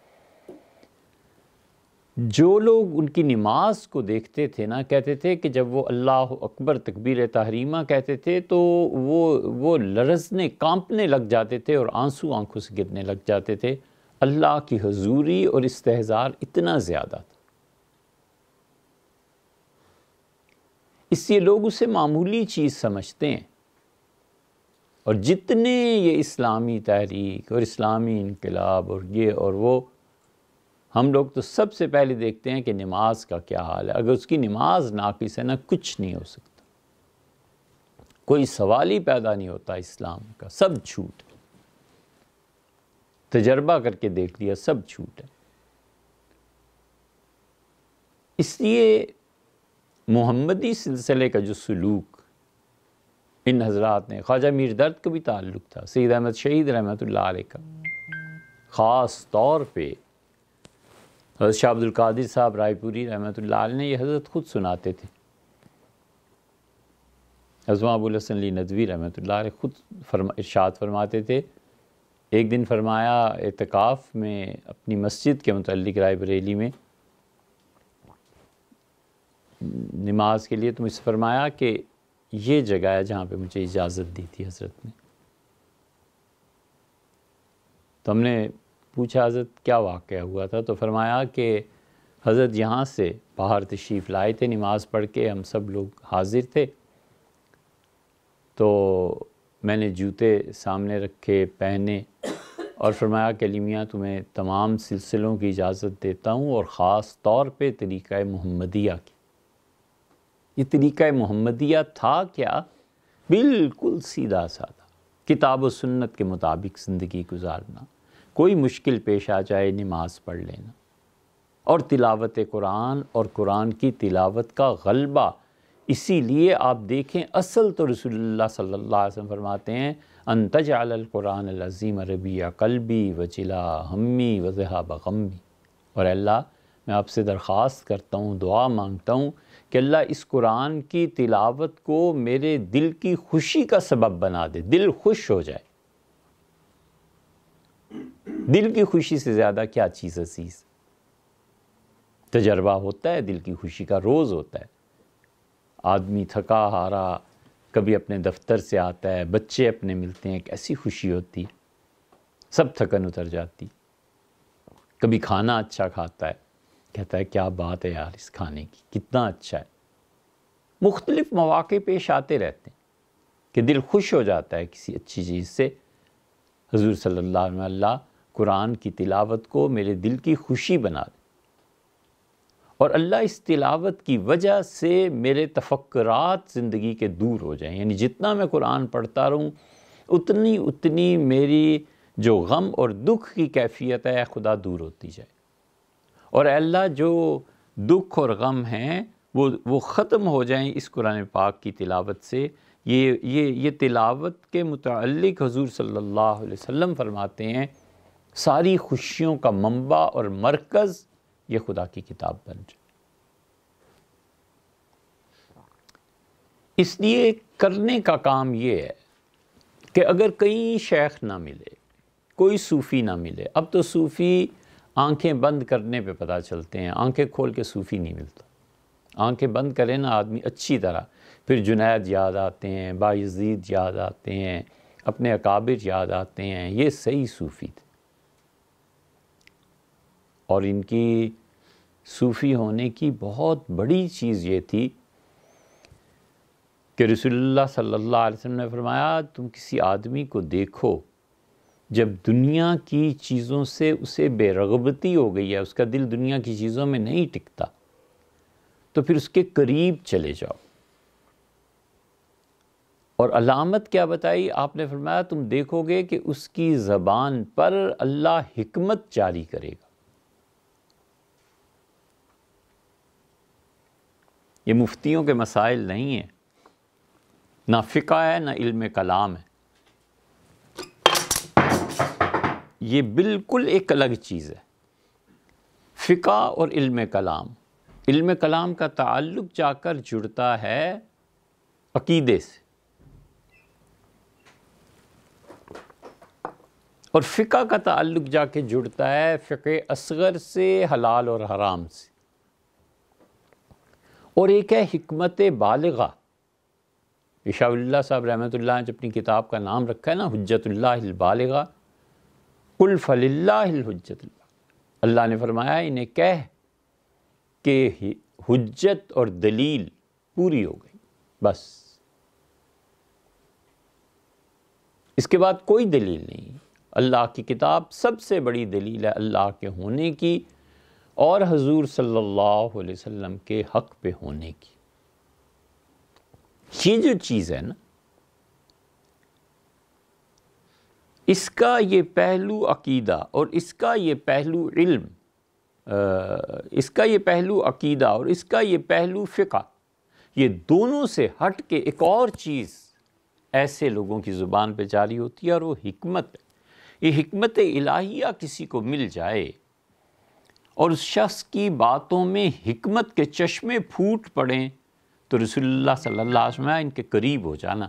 جو لوگ ان کی نماز کو دیکھتے تھے نا، کہتے تھے کہ جب وہ اللہ اکبر تکبیر تحریمہ کہتے تھے تو وہ وہ لرزنے کانپنے لگ جاتے تھے اور آنسو آنکھوں سے گرنے لگ جاتے تھے. اللہ کی حضوری اور استحضار اتنا زیادہ تھا. اس لیے لوگ اسے معمولی چیز سمجھتے ہیں. اور جتنے یہ اسلامی تحریک اور اسلامی انقلاب اور یہ اور وہ، ہم لوگ تو سب سے پہلے دیکھتے ہیں کہ نماز کا کیا حال ہے. اگر اس کی نماز ناقص ہے نا، کچھ نہیں ہو سکتا، کوئی سوال ہی پیدا نہیں ہوتا اسلام کا. سب جھوٹ ہے، تجربہ کر کے دیکھ لیا، سب جھوٹ ہے. اس لیے محمدی سلسلے کا جو سلوک ان حضرات نے، خواجہ میر درد کو بھی تعلق تھا، سید احمد شہید رحمۃ اللہ علیہ کا، خاص طور پہ حضرت شاہ عبد القادر صاحب رائے پوری رحمۃ اللہ علیہ نے، یہ حضرت خود سناتے تھے. حضرت ابو الحسن علی ندوی رحمۃ اللہ علیہ خود فرما ارشاد فرماتے تھے. ایک دن فرمایا اعتکاف میں اپنی مسجد کے متعلق رائے بریلی میں نماز کے لیے، تو مجھ سے فرمایا کہ یہ جگہ ہے جہاں پہ مجھے اجازت دی تھی حضرت نے. تو ہم نے پوچھا حضرت کیا واقعہ ہوا تھا؟ تو فرمایا کہ حضرت یہاں سے باہر تشریف لائے تھے نماز پڑھ کے، ہم سب لوگ حاضر تھے، تو میں نے جوتے سامنے رکھے پہنے اور فرمایا کہ علی میاں تمہیں تمام سلسلوں کی اجازت دیتا ہوں، اور خاص طور پہ طریقہ محمدیہ کی. یہ طریقہ محمدیہ تھا کیا؟ بالکل سیدھا سادہ، کتاب و سنت کے مطابق زندگی گزارنا، کوئی مشکل پیش آ جائے نماز پڑھ لینا، اور تلاوت قرآن اور قرآن کی تلاوت کا غلبہ. اسی لیے آپ دیکھیں، اصل تو رسول اللہ صلی اللہ علیہ وسلم فرماتے ہیں ان تجعل القرآن العظیم ربیع قلبی وجلا ہمی وذہاب غمی. اور اللہ، میں آپ سے درخواست کرتا ہوں، دعا مانگتا ہوں کہ اللہ اس قرآن کی تلاوت کو میرے دل کی خوشی کا سبب بنا دے، دل خوش ہو جائے. دل کی خوشی سے زیادہ کیا چیز عزیز؟ تجربہ ہوتا ہے دل کی خوشی کا، روز ہوتا ہے. آدمی تھکا ہارا کبھی اپنے دفتر سے آتا ہے، بچے اپنے ملتے ہیں، کیسی خوشی ہوتی ہے، سب تھکن اتر جاتی. کبھی کھانا اچھا کھاتا ہے، کہتا ہے کیا بات ہے یار اس کھانے کی، کتنا اچھا ہے. مختلف مواقع پیش آتے رہتے ہیں کہ دل خوش ہو جاتا ہے کسی اچھی چیز سے. حضور صلی اللہ علیہ وسلم، اللہ قرآن کی تلاوت کو میرے دل کی خوشی بنا دے، اور اللہ اس تلاوت کی وجہ سے میرے تفکرات زندگی کے دور ہو جائیں. یعنی جتنا میں قرآن پڑھتا رہوں، اتنی اتنی میری جو غم اور دکھ کی کیفیت ہے خدا دور ہوتی جائے. اور اے اللہ جو دکھ اور غم ہیں وہ وہ ختم ہو جائیں اس قرآن پاک کی تلاوت سے. یہ یہ یہ تلاوت کے متعلق حضور صلی اللہ علیہ وسلم فرماتے ہیں ساری خوشیوں کا منبع اور مرکز یہ خدا کی کتاب بن جائے. اس لیے کرنے کا کام یہ ہے کہ اگر کہیں شیخ نہ ملے، کوئی صوفی نہ ملے. اب تو صوفی آنکھیں بند کرنے پہ پتہ چلتے ہیں، آنکھیں کھول کے صوفی نہیں ملتا. آنکھیں بند کرے نا آدمی اچھی طرح، پھر جنید یاد آتے ہیں، بایزید یاد آتے ہیں، اپنے اکابر یاد آتے ہیں. یہ صحیح صوفی تھے، اور ان کی صوفی ہونے کی بہت بڑی چیز یہ تھی کہ رسول اللہ صلی اللہ علیہ وسلم نے فرمایا تم کسی آدمی کو دیکھو جب دنیا کی چیزوں سے اسے بے رغبتی ہو گئی ہے، اس کا دل دنیا کی چیزوں میں نہیں ٹکتا، تو پھر اس کے قریب چلے جاؤ. اور علامت کیا بتائی آپ نے؟ فرمایا تم دیکھو گے کہ اس کی زبان پر اللہ حکمت جاری کرے گا. یہ مفتیوں کے مسائل نہیں ہیں، نہ فقہ ہے نہ علم کلام ہے، یہ بالکل ایک الگ چیز ہے۔ فقہ اور علم کلام، علم کلام کا تعلق جا کر جڑتا ہے عقیدے سے، اور فقہ کا تعلق جا کے جڑتا ہے فقہ اصغر سے، حلال اور حرام سے، اور ایک ہے حکمت بالغہ۔ شاہ ولی اللہ صاحب رحمۃ اللہ نے اپنی کتاب کا نام رکھا ہے نا حجت اللہ البالغہ، قل فللہ الحجت اللہ، اللہ نے فرمایا انہیں کہہ کہ حجت اور دلیل پوری ہو گئی، بس اس کے بعد کوئی دلیل نہیں۔ اللہ کی کتاب سب سے بڑی دلیل ہے اللہ کے ہونے کی اور حضور صلی اللہ علیہ وسلم کے حق پہ ہونے کی۔ یہ جو چیز ہے نا، اس کا یہ پہلو عقیدہ اور اس کا یہ پہلو علم، اس کا یہ پہلو عقیدہ اور اس کا یہ پہلو فقہ، یہ دونوں سے ہٹ کے ایک اور چیز ایسے لوگوں کی زبان پہ جاری ہوتی ہے، اور وہ حکمت ہے۔ یہ حکمت الہیہ کسی کو مل جائے اور اس شخص کی باتوں میں حکمت کے چشمے پھوٹ پڑیں تو رسول اللہ صلی اللہ علیہ وسلم ان کے قریب ہو جانا،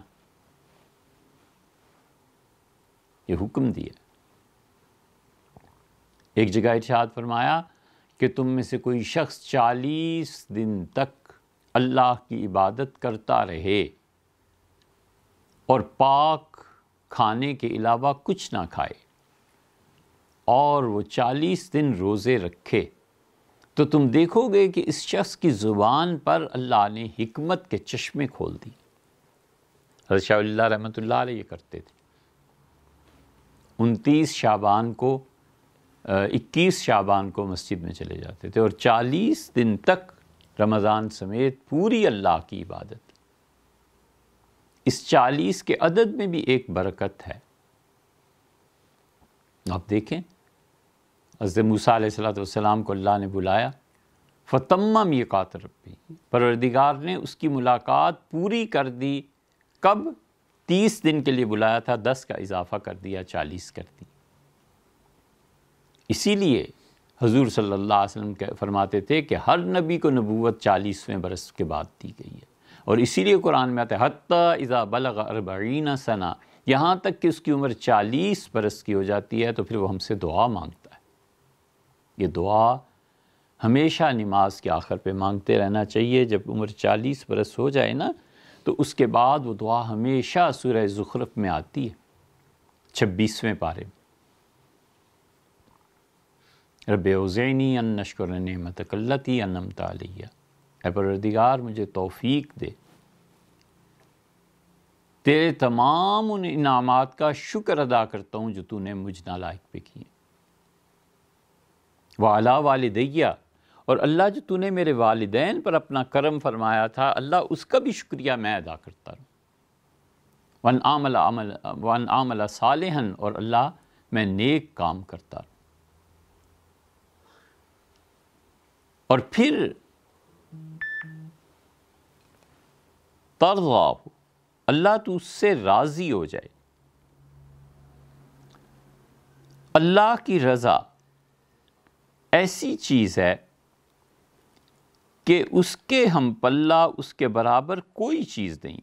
یہ حکم دیا۔ ایک جگہ ارشاد فرمایا کہ تم میں سے کوئی شخص چالیس دن تک اللہ کی عبادت کرتا رہے اور پاک کھانے کے علاوہ کچھ نہ کھائے، اور وہ چالیس دن روزے رکھے، تو تم دیکھو گے کہ اس شخص کی زبان پر اللہ نے حکمت کے چشمے کھول دی۔ حضرت شاہ ولی اللہ رحمۃ اللہ علیہ یہ کرتے تھے، انتیس شعبان کو اکیس شعبان کو مسجد میں چلے جاتے تھے اور چالیس دن تک رمضان سمیت پوری اللہ کی عبادت۔ اس چالیس کے عدد میں بھی ایک برکت ہے۔ آپ دیکھیں حضرت موسیٰ علیہ السلام کو اللہ نے بلایا، فَتَمَّ مِیقَاتَ رَبِّهِ، پروردگار نے اس کی ملاقات پوری کر دی۔ کب؟ تیس دن کے لیے بلایا تھا، دس کا اضافہ کر دیا، چالیس کر دی۔ اسی لیے حضور صلی اللہ علیہ وسلم فرماتے تھے کہ ہر نبی کو نبوت چالیسویں برس کے بعد دی گئی ہے، اور اسی لیے قرآن میں آتا ہے حَتَّى اِذَا بَلَغَ أَرْبَعِينَ سَنَةً، یہاں تک کہ اس کی عمر چالیس برس کی ہو جاتی ہے تو پھر وہ ہم سے دعا مانگتا ہے۔ یہ دعا ہمیشہ نماز کے آخر پہ مانگتے رہنا چاہیے۔ جب عمر چالیس برس ہو جائے نا تو اس کے بعد وہ دعا ہمیشہ سورہ زخرف میں آتی ہے، چھبیسویں پارے میں، رب اوزعنی ان اشکر نعمتک التی انعمت علی، اے پروردگار مجھے توفیق دے تیرے تمام ان انعامات کا شکر ادا کرتا ہوں جو تو نے مجھ نالائق پہ کیے، وعلی والدیہ، اور اللہ جو تو نے میرے والدین پر اپنا کرم فرمایا تھا اللہ اس کا بھی شکریہ میں ادا کرتا رہوں، وَأَنْ عَمَلَ عَمَلَ وَأَنْ عَمَلَ صَالِحًا، اور اللہ میں نیک کام کرتا رہوں۔ اور پھر ترضیٰ، اللہ تو اس سے راضی ہو جائے۔ اللہ کی رضا ایسی چیز ہے کہ اس کے ہم پلہ اس کے برابر کوئی چیز نہیں،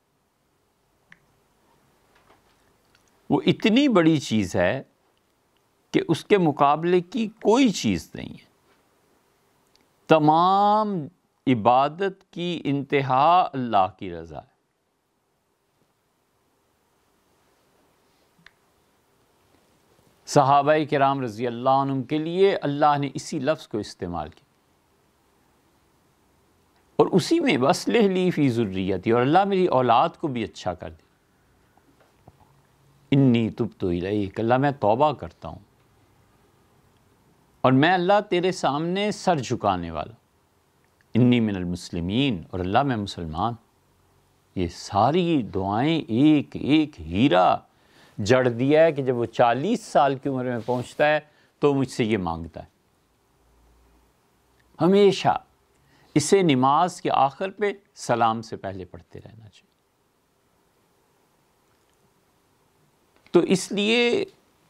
وہ اتنی بڑی چیز ہے کہ اس کے مقابلے کی کوئی چیز نہیں ہے۔ تمام عبادت کی انتہا اللہ کی رضا ہے۔ صحابہ کرام رضی اللہ عنہم کے لیے اللہ نے اسی لفظ کو استعمال کیا، اور اسی میں وَأَصْلِحْ لِي فِي ذُرِّيَّتِي، اور اللہ میری اولاد کو بھی اچھا کر دے۔ انی تبت الیک، اللہ میں توبہ کرتا ہوں اور میں اللہ تیرے سامنے سر جھکانے والا، انی من المسلمین، اور اللہ میں مسلمان۔ یہ ساری دعائیں ایک ایک ہیرا جڑ دیا ہے کہ جب وہ چالیس سال کی عمر میں پہنچتا ہے تو مجھ سے یہ مانگتا ہے۔ ہمیشہ اسے نماز کے آخر پہ سلام سے پہلے پڑھتے رہنا چاہیے۔ تو اس لیے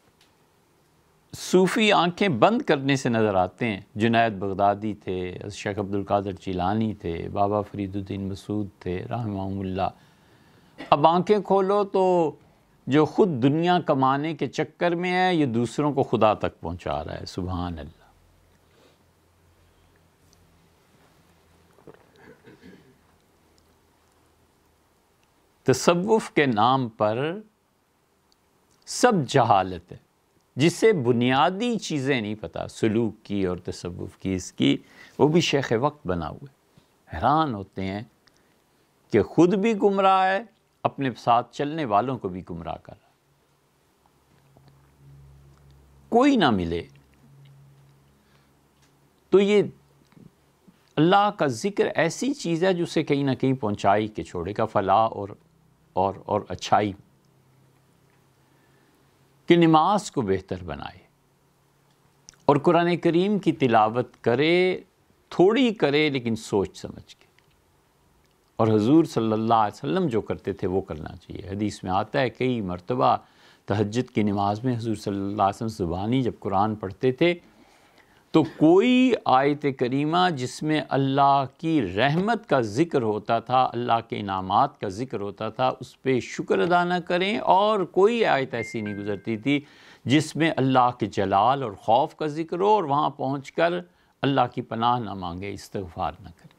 صوفی آنکھیں بند کرنے سے نظر آتے ہیں۔ جنید بغدادی تھے، شیخ عبد القادر جیلانی تھے، بابا فرید الدین مسعود تھے رحمہم اللہ۔ اب آنکھیں کھولو تو جو خود دنیا کمانے کے چکر میں ہے، یہ دوسروں کو خدا تک پہنچا رہا ہے۔ سبحان اللہ۔ تصوف کے نام پر سب جہالت ہے، جس سے بنیادی چیزیں نہیں پتہ سلوک کی اور تصوف کی، اس کی وہ بھی شیخ وقت بنا ہوئے۔ حیران ہوتے ہیں کہ خود بھی گمراہ ہے، اپنے ساتھ چلنے والوں کو بھی گمراہ کر رہا۔ کوئی نہ ملے تو یہ اللہ کا ذکر ایسی چیز ہے جو اسے کہیں نہ کہیں پہنچائی کے چھوڑے گا فلاح اور اور اور اچھائی، کہ نماز کو بہتر بنائے اور قرآن کریم کی تلاوت کرے، تھوڑی کرے لیکن سوچ سمجھ کے، اور حضور صلی اللہ علیہ وسلم جو کرتے تھے وہ کرنا چاہیے۔ حدیث میں آتا ہے کئی مرتبہ تہجد کی نماز میں حضور صلی اللہ علیہ وسلم زبانی جب قرآن پڑھتے تھے تو کوئی آیت کریمہ جس میں اللہ کی رحمت کا ذکر ہوتا تھا، اللہ کے انعامات کا ذکر ہوتا تھا، اس پہ شکر ادا نہ کریں، اور کوئی آیت ایسی نہیں گزرتی تھی جس میں اللہ کے جلال اور خوف کا ذکر ہو اور وہاں پہنچ کر اللہ کی پناہ نہ مانگے، استغفار نہ کریں۔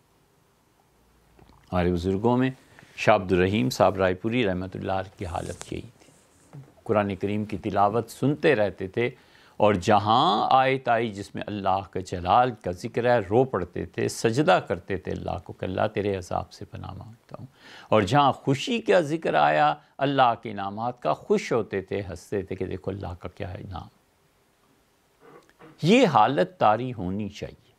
ہمارے بزرگوں میں شاہ عبد الرحیم صاحب رائے پوری رحمۃ اللہ علیہ کی حالت یہی تھی، قرآن کریم کی تلاوت سنتے رہتے تھے، اور جہاں آیت آئی جس میں اللہ کا جلال کا ذکر ہے رو پڑتے تھے، سجدہ کرتے تھے اللہ کو کہ اللہ تیرے عذاب سے پناہ مانگتا ہوں، اور جہاں خوشی کا ذکر آیا اللہ کے انعامات کا، خوش ہوتے تھے، ہنستے تھے کہ دیکھو اللہ کا کیا ہے انعام۔ یہ حالت طاری ہونی چاہیے،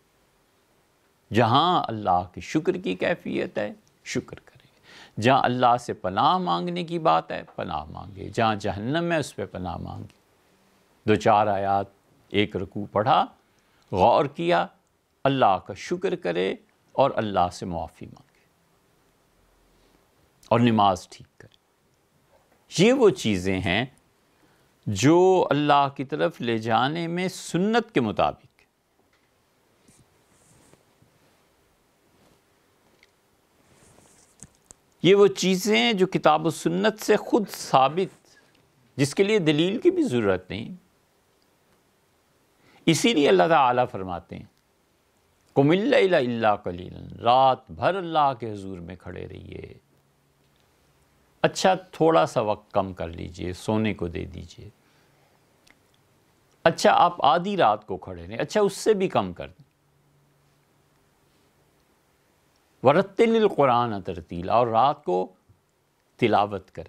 جہاں اللہ کے شکر کی کیفیت ہے شکر کرے، جہاں اللہ سے پناہ مانگنے کی بات ہے پناہ مانگے، جہاں جہنم ہے اس پہ پناہ مانگے۔ دو چار آیات ایک رکوع پڑھا، غور کیا، اللہ کا شکر کرے اور اللہ سے معافی مانگے اور نماز ٹھیک کرے۔ یہ وہ چیزیں ہیں جو اللہ کی طرف لے جانے میں سنت کے مطابق، یہ وہ چیزیں جو کتاب و سنت سے خود ثابت، جس کے لیے دلیل کی بھی ضرورت نہیں۔ اسی لیے اللہ تعالیٰ فرماتے ہیں قُمِ اللَّيْلَ إِلَّا قَلِيلًا، رات بھر اللہ کے حضور میں کھڑے رہیے۔ اچھا تھوڑا سا وقت کم کر لیجئے، سونے کو دے دیجئے۔ اچھا آپ آدھی رات کو کھڑے رہیں، اچھا اس سے بھی کم کر دیں۔ وَرَتِّلِ الْقُرْآنَ تَرْتِیلًا، اور رات کو تلاوت کریں۔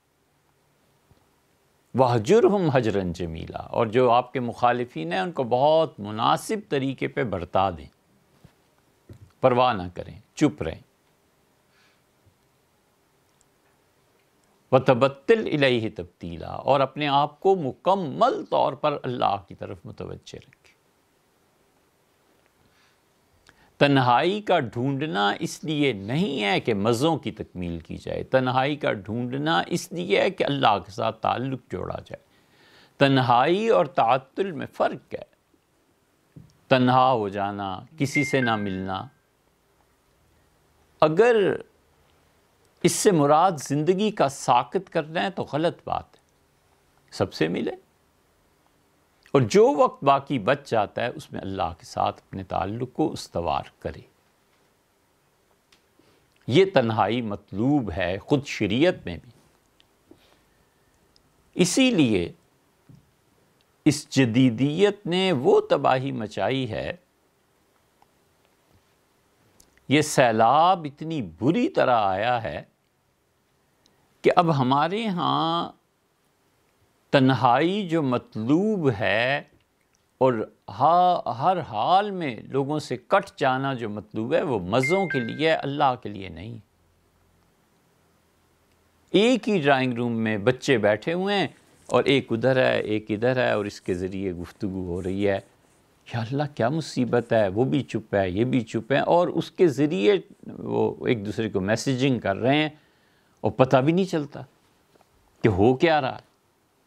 وَاهْجُرْهُمْ هَجْرًا جَمِيلًا، اور جو آپ کے مخالفین ہیں ان کو بہت مناسب طریقے پہ برتا دیں، پرواہ نہ کریں، چپ رہیں۔ وَتَبَتِّلْ إِلَيْهِ تَبْتِيلًا، اور اپنے آپ کو مکمل طور پر اللہ کی طرف متوجہ رکھیں۔ تنہائی کا ڈھونڈنا اس لیے نہیں ہے کہ مزوں کی تکمیل کی جائے، تنہائی کا ڈھونڈنا اس لیے ہے کہ اللہ کے ساتھ تعلق جوڑا جائے۔ تنہائی اور تعطل میں فرق ہے۔ تنہا ہو جانا، کسی سے نہ ملنا، اگر اس سے مراد زندگی کا ساکت کرنا ہے تو غلط بات ہے، سب سے ملے، اور جو وقت باقی بچ جاتا ہے اس میں اللہ کے ساتھ اپنے تعلق کو استوار کرے۔ یہ تنہائی مطلوب ہے خود شریعت میں بھی۔ اسی لیے اس جدیدیت نے وہ تباہی مچائی ہے، یہ سیلاب اتنی بری طرح آیا ہے کہ اب ہمارے ہاں تنہائی جو مطلوب ہے اور ہر حال میں لوگوں سے کٹ جانا جو مطلوب ہے وہ مزوں کے لیے، اللہ کے لیے نہیں۔ ایک ہی ڈرائنگ روم میں بچے بیٹھے ہوئے ہیں اور ایک ادھر ہے ایک ادھر ہے، اور اس کے ذریعے گفتگو ہو رہی ہے، یا اللہ کیا مصیبت ہے، وہ بھی چپ ہے، یہ بھی چپ ہے، اور اس کے ذریعے وہ ایک دوسرے کو میسیجنگ کر رہے ہیں اور پتہ بھی نہیں چلتا کہ ہو کیا رہا ہے۔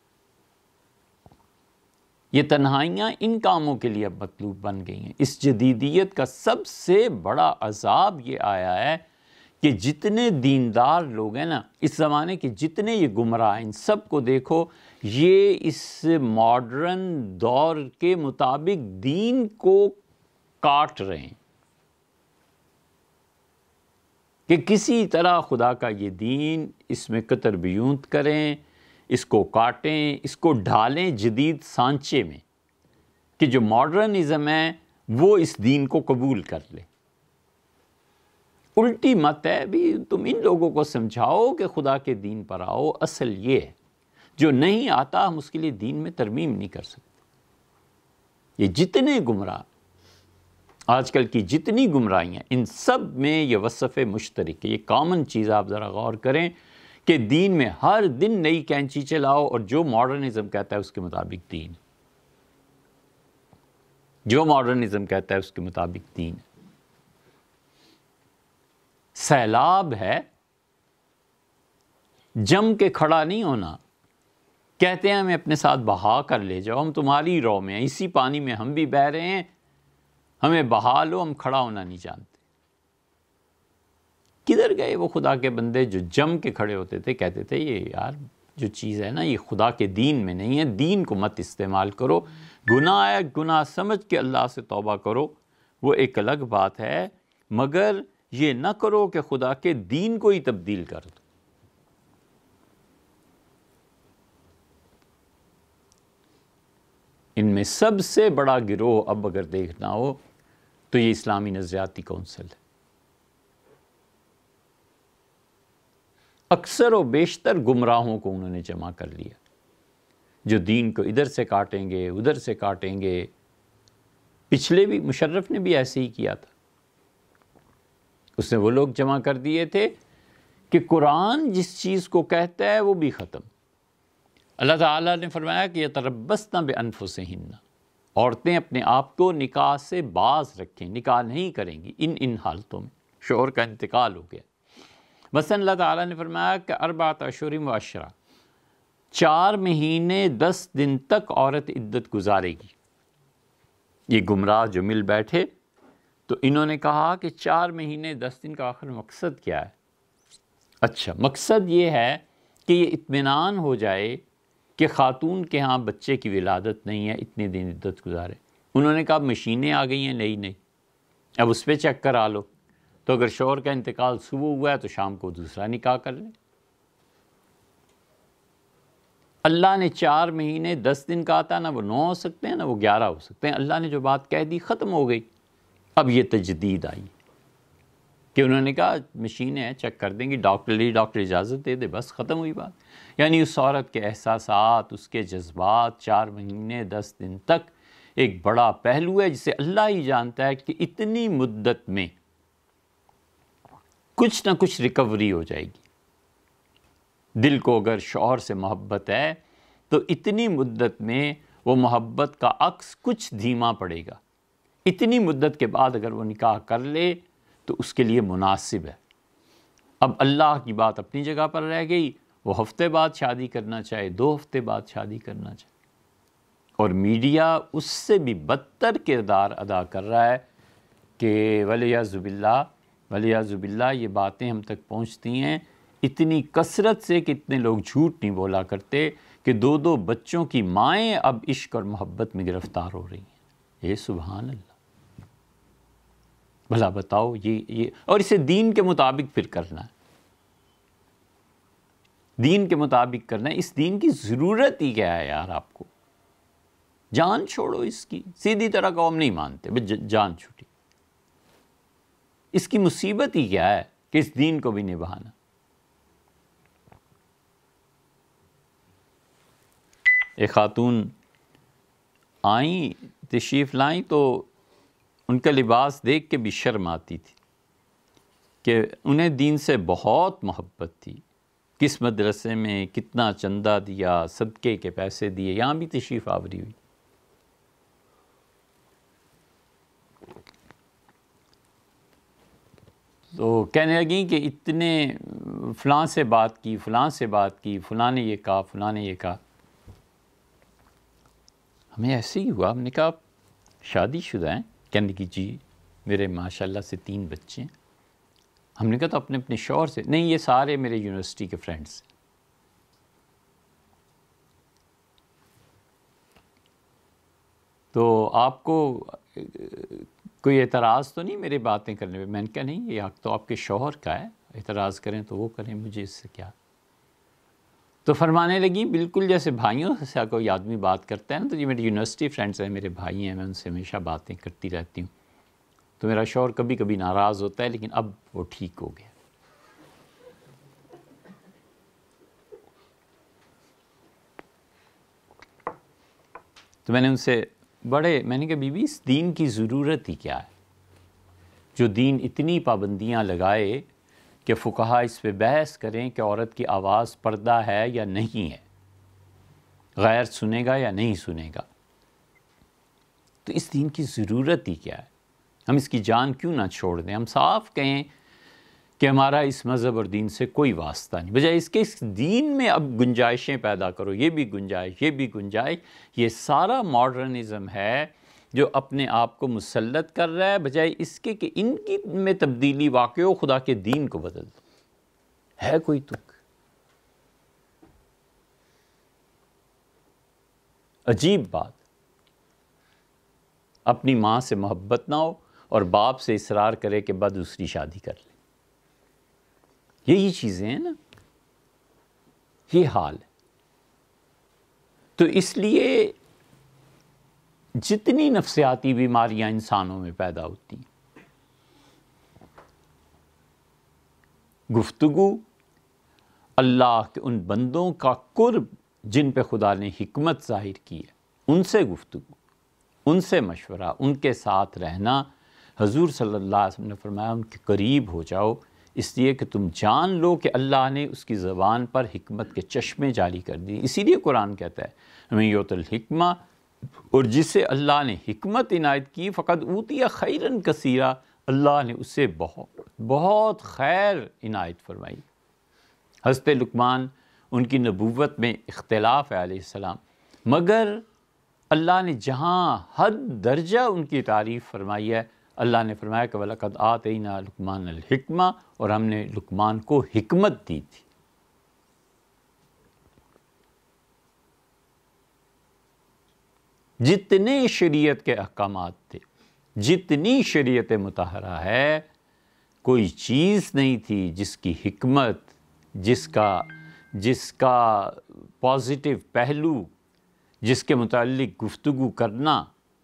یہ تنہائیاں ان کاموں کے لیے اب مطلوب بن گئی ہیں۔ اس جدیدیت کا سب سے بڑا عذاب یہ آیا ہے کہ جتنے دیندار لوگ ہیں نا اس زمانے کے، جتنے یہ گمراہ ہیں، ان سب کو دیکھو، یہ اس ماڈرن دور کے مطابق دین کو کاٹ رہے ہیں کہ کسی طرح خدا کا یہ دین، اس میں قطر بیونت کریں، اس کو کاٹیں، اس کو ڈھالیں جدید سانچے میں، کہ جو ماڈرنزم ہے وہ اس دین کو قبول کر لے۔ الٹی مت ہے بھی، تم ان لوگوں کو سمجھاؤ کہ خدا کے دین پر آؤ۔ اصل یہ ہے جو نہیں آتا ہم اس کے لیے دین میں ترمیم نہیں کر سکتے۔ یہ جتنے گمراہ آج کل کی جتنی گمراہیاں، ان سب میں یہ وصف مشترک ہے، یہ کامن چیز آپ ذرا غور کریں کہ دین میں ہر دن نئی کینچی چلاؤ اور جو ماڈرنزم کہتا ہے اس کے مطابق دین، جو ماڈرنزم کہتا ہے اس کے مطابق دین۔ سیلاب ہے، جم کے کھڑا نہیں ہونا، کہتے ہیں ہمیں اپنے ساتھ بہا کر لے جاؤ، ہم تمہاری رو میں ہیں، اسی پانی میں ہم بھی بہہ رہے ہیں، ہمیں بہا لو، ہم کھڑا ہونا نہیں جانتے۔ کدھر گئے وہ خدا کے بندے جو جم کے کھڑے ہوتے تھے، کہتے تھے یہ یار جو چیز ہے نا یہ خدا کے دین میں نہیں ہے، دین کو مت استعمال کرو، گناہ ہے، گناہ سمجھ کے اللہ سے توبہ کرو، وہ ایک الگ بات ہے، مگر یہ نہ کرو کہ خدا کے دین کو ہی تبدیل کر دو۔ ان میں سب سے بڑا گروہ اب اگر دیکھنا ہو تو یہ اسلامی نظریاتی کونسل ہے۔ اکثر و بیشتر گمراہوں کو انہوں نے جمع کر لیا، جو دین کو ادھر سے کاٹیں گے، ادھر سے کاٹیں گے۔ پچھلے بھی مشرف نے بھی ایسے ہی کیا تھا، اس نے وہ لوگ جمع کر دیے تھے کہ قرآن جس چیز کو کہتا ہے وہ بھی ختم۔ اللہ تعالیٰ نے فرمایا کہ یتربصن بانفسہن، عورتیں اپنے آپ کو نکاح سے باز رکھیں، نکاح نہیں کریں گی ان ان حالتوں میں، شوہر کا انتقال ہو گیا۔ مثلا اللہ تعالیٰ نے فرمایا کہ اربعۃ اشہر و عشرہ، چار مہینے دس دن تک عورت عدت گزارے گی۔ یہ گمراہ جو مل بیٹھے تو انہوں نے کہا کہ چار مہینے دس دن کا آخر مقصد کیا ہے؟ اچھا مقصد یہ ہے کہ یہ اطمینان ہو جائے کہ خاتون کے ہاں بچے کی ولادت نہیں ہے، اتنے دن عدت گزارے۔ انہوں نے کہا مشینیں آ گئی ہیں نئی نئی، اب اس پہ چیک کرا لو، تو اگر شوہر کا انتقال صبح ہوا ہے تو شام کو دوسرا نکاح کر لیں۔ اللہ نے چار مہینے دس دن کہا تھا، نہ وہ نو ہو سکتے ہیں نہ وہ گیارہ ہو سکتے ہیں، اللہ نے جو بات کہہ دی ختم ہو گئی۔ اب یہ تجدید آئی کہ انہوں نے کہا مشینیں ہیں چیک کر دیں گی، ڈاکٹر لی ڈاکٹر اجازت دے دے، بس ختم ہوئی بات۔ یعنی اس عورت کے احساسات، اس کے جذبات چار مہینے دس دن تک ایک بڑا پہلو ہے جسے اللہ ہی جانتا ہے کہ اتنی مدت میں کچھ نہ کچھ ریکوری ہو جائے گی۔ دل کو اگر شوہر سے محبت ہے تو اتنی مدت میں وہ محبت کا عکس کچھ دھیما پڑے گا، اتنی مدت کے بعد اگر وہ نکاح کر لے تو اس کے لیے مناسب ہے۔ اب اللہ کی بات اپنی جگہ پر رہ گئی، وہ ہفتے بعد شادی کرنا چاہے، دو ہفتے بعد شادی کرنا چاہے، اور میڈیا اس سے بھی بدتر کردار ادا کر رہا ہے کہ ولیعذ باللہ ولیعذ باللہ یہ باتیں ہم تک پہنچتی ہیں اتنی کثرت سے کہ اتنے لوگ جھوٹ نہیں بولا کرتے کہ دو دو بچوں کی مائیں اب عشق اور محبت میں گرفتار ہو رہی ہیں۔ یہ سبحان اللہ، بھلا بتاؤ یہ یہ اور اسے دین کے مطابق پھر کرنا ہے، دین کے مطابق کرنا ہے۔ اس دین کی ضرورت ہی کیا ہے یار؟ آپ کو جان چھوڑو اس کی، سیدھی طرح قوم نہیں مانتے، بس جان چھوٹی۔ اس کی مصیبت ہی کیا ہے کہ اس دین کو بھی نبھانا۔ ایک خاتون آئیں تشریف لائیں تو ان کا لباس دیکھ کے بھی شرم آتی تھی کہ انہیں دین سے بہت محبت تھی، کس مدرسے میں کتنا چندہ دیا، صدقے کے پیسے دیے، یہاں بھی تشریف آوری ہوئی۔ تو کہنے لگیں کہ اتنے فلاں سے بات کی، فلاں سے بات کی، فلاں نے یہ کہا، فلاں نے یہ کہا. ہمیں ایسے ہی ہوا. ہم نے کہا شادی شدہ ہیں؟ کہنے کی جی میرے ماشاءاللہ سے تین بچے ہیں. ہم نے کہا تو اپنے اپنے شوہر سے؟ نہیں، یہ سارے میرے یونیورسٹی کے فرینڈس ہیں. تو آپ کو کوئی اعتراض تو نہیں میرے باتیں کرنے پہ؟ میں نے کہا نہیں، یہ حق تو آپ کے شوہر کا ہے، اعتراض کریں تو وہ کریں، مجھے اس سے کیا. تو فرمانے لگی بالکل جیسے بھائیوں سے کوئی آدمی بات کرتا ہے نا، تو یہ میری یونیورسٹی فرینڈس ہیں، میرے بھائی ہیں، میں ان سے ہمیشہ باتیں کرتی رہتی ہوں. تو میرا شوہر کبھی کبھی ناراض ہوتا ہے، لیکن اب وہ ٹھیک ہو گیا. تو میں نے ان سے بڑے میں نے کہا بی بی اس دین کی ضرورت ہی کیا ہے جو دین اتنی پابندیاں لگائے کہ فقہا اس پہ بحث کریں کہ عورت کی آواز پردہ ہے یا نہیں ہے، غیر سنے گا یا نہیں سنے گا. تو اس دین کی ضرورت ہی کیا ہے؟ ہم اس کی جان کیوں نہ چھوڑ دیں؟ ہم صاف کہیں کہ ہمارا اس مذہب اور دین سے کوئی واسطہ نہیں، بجائے اس کے اس دین میں اب گنجائشیں پیدا کرو، یہ بھی گنجائش، یہ بھی گنجائش. یہ سارا ماڈرنزم ہے جو اپنے آپ کو مسلط کر رہا ہے، بجائے اس کے کہ ان کی میں تبدیلی واقع ہو، خدا کے دین کو بدل دو. ہے کوئی تک؟ عجیب بات. اپنی ماں سے محبت نہ ہو اور باپ سے اصرار کرے کہ بعد دوسری شادی کر لے. یہی چیزیں ہیں نا، یہ حال ہے. تو اس لیے جتنی نفسیاتی بیماریاں انسانوں میں پیدا ہوتی ہیں، گفتگو اللہ کے ان بندوں کا قرب جن پہ خدا نے حکمت ظاہر کی ہے، ان سے گفتگو، ان سے مشورہ، ان کے ساتھ رہنا. حضور صلی اللہ علیہ وسلم نے فرمایا ان کے قریب ہو جاؤ، اس لیے کہ تم جان لو کہ اللہ نے اس کی زبان پر حکمت کے چشمے جاری کر دی. اسی لیے قرآن کہتا ہے ہمیں یوت الحکمہ، اور جسے اللہ نے حکمت عنایت کی فقد اوتیہ خیرن کثیرا، اللہ نے اسے بہت بہت خیر عنایت فرمائی. حضرت لقمان ان کی نبوت میں اختلاف ہے علیہ السلام، مگر اللہ نے جہاں حد درجہ ان کی تعریف فرمائی ہے، اللہ نے فرمایا کہ وَلَقَدْ آتَيْنَا لُقْمَانَ الْحِكْمَةَ، اور ہم نے لقمان کو حکمت دی تھی. جتنے شریعت کے احکامات تھے، جتنی شریعت مطہرہ ہے، کوئی چیز نہیں تھی جس کی حکمت، جس کا جس کا پازیٹیو پہلو، جس کے متعلق گفتگو کرنا،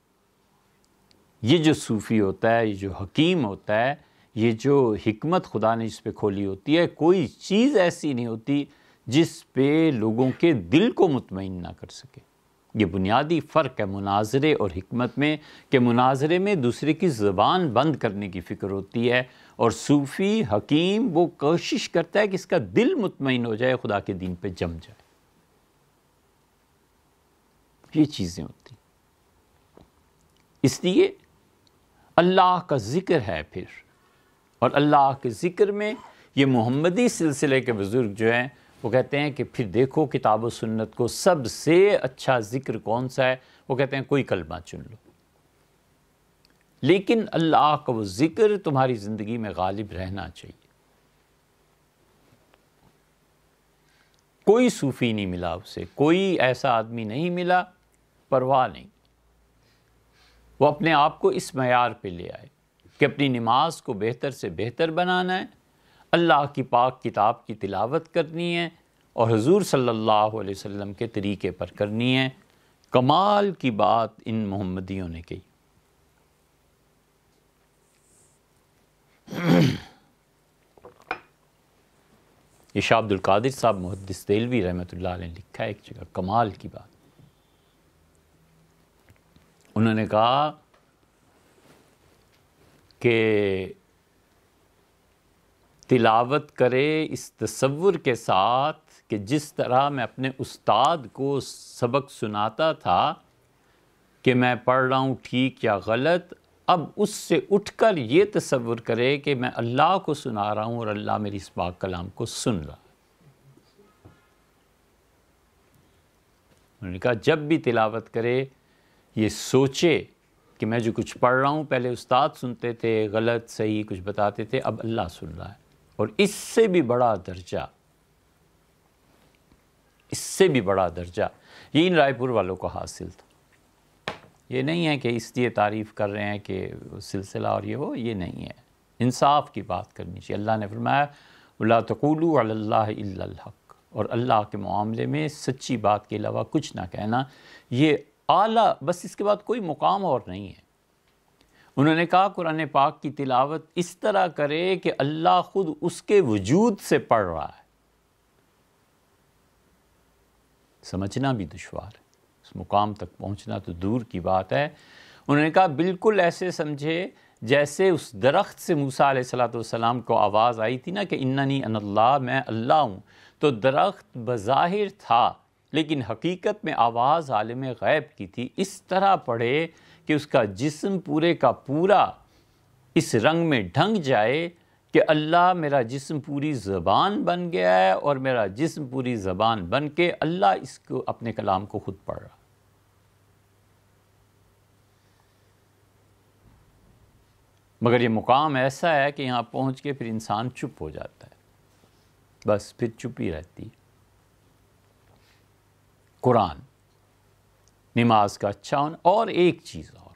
یہ جو صوفی ہوتا ہے، یہ جو حکیم ہوتا ہے، یہ جو حکمت خدا نے جس پہ کھولی ہوتی ہے، کوئی چیز ایسی نہیں ہوتی جس پہ لوگوں کے دل کو مطمئن نہ کر سکے. یہ بنیادی فرق ہے مناظرے اور حکمت میں، کہ مناظرے میں دوسرے کی زبان بند کرنے کی فکر ہوتی ہے، اور صوفی حکیم وہ کوشش کرتا ہے کہ اس کا دل مطمئن ہو جائے، خدا کے دین پہ جم جائے. یہ چیزیں ہوتی. اس لیے اللہ کا ذکر ہے پھر، اور اللہ کے ذکر میں یہ محمدی سلسلے کے بزرگ جو ہیں وہ کہتے ہیں کہ پھر دیکھو کتاب و سنت کو سب سے اچھا ذکر کون سا ہے، وہ کہتے ہیں کوئی کلمہ چن لو، لیکن اللہ کا وہ ذکر تمہاری زندگی میں غالب رہنا چاہیے. کوئی صوفی نہیں ملا اسے، کوئی ایسا آدمی نہیں ملا، پرواہ نہیں، وہ اپنے آپ کو اس معیار پہ لے آئے کہ اپنی نماز کو بہتر سے بہتر بنانا ہے، اللہ کی پاک کتاب کی تلاوت کرنی ہے، اور حضور صلی اللہ علیہ وسلم کے طریقے پر کرنی ہے. کمال کی بات ان محمدیوں نے کی. یہ شاہ عبد القادر صاحب محدث دہلوی رحمۃ اللہ علیہ نے لکھا ہے ایک جگہ، کمال کی بات. انہوں نے کہا کہ تلاوت کرے اس تصور کے ساتھ کہ جس طرح میں اپنے استاد کو سبق سناتا تھا کہ میں پڑھ رہا ہوں ٹھیک یا غلط، اب اس سے اٹھ کر یہ تصور کرے کہ میں اللہ کو سنا رہا ہوں اور اللہ میری اس پاک کلام کو سن رہا ہے۔ انہوں نے کہا جب بھی تلاوت کرے یہ سوچے کہ میں جو کچھ پڑھ رہا ہوں پہلے استاد سنتے تھے، غلط صحیح کچھ بتاتے تھے، اب اللہ سن رہا ہے، اور اس سے بھی بڑا درجہ، اس سے بھی بڑا درجہ یہ ان رائے پور والوں کو حاصل تھا۔ یہ نہیں ہے کہ اس لیے تعریف کر رہے ہیں کہ سلسلہ اور یہ وہ، یہ نہیں ہے، انصاف کی بات کرنی چاہیے۔ اللہ نے فرمایا وَلَا تَقُولُوا عَلَى اللَّهِ إِلَّا الْحَقِّ، اور اللہ کے معاملے میں سچی بات کے علاوہ کچھ نہ کہنا، یہ اعلیٰ، بس اس کے بعد کوئی مقام اور نہیں ہے۔ انہوں نے کہا قرآن پاک کی تلاوت اس طرح کرے کہ اللہ خود اس کے وجود سے پڑھ رہا ہے، سمجھنا بھی دشوار ہے، اس مقام تک پہنچنا تو دور کی بات ہے۔ انہوں نے کہا بالکل ایسے سمجھے جیسے اس درخت سے موسیٰ علیہ السلام کو آواز آئی تھی نا کہ اننی انا اللہ، میں اللہ ہوں، تو درخت بظاہر تھا لیکن حقیقت میں آواز عالم غیب کی تھی۔ اس طرح پڑھے کہ اس کا جسم پورے کا پورا اس رنگ میں ڈھنگ جائے کہ اللہ میرا جسم پوری زبان بن گیا ہے، اور میرا جسم پوری زبان بن کے اللہ اس کو اپنے کلام کو خود پڑھ رہا۔ مگر یہ مقام ایسا ہے کہ یہاں پہنچ کے پھر انسان چپ ہو جاتا ہے، بس پھر چپ ہی رہتی ہے۔ قرآن، نماز کا اچھا ہونا، اور ایک چیز اور،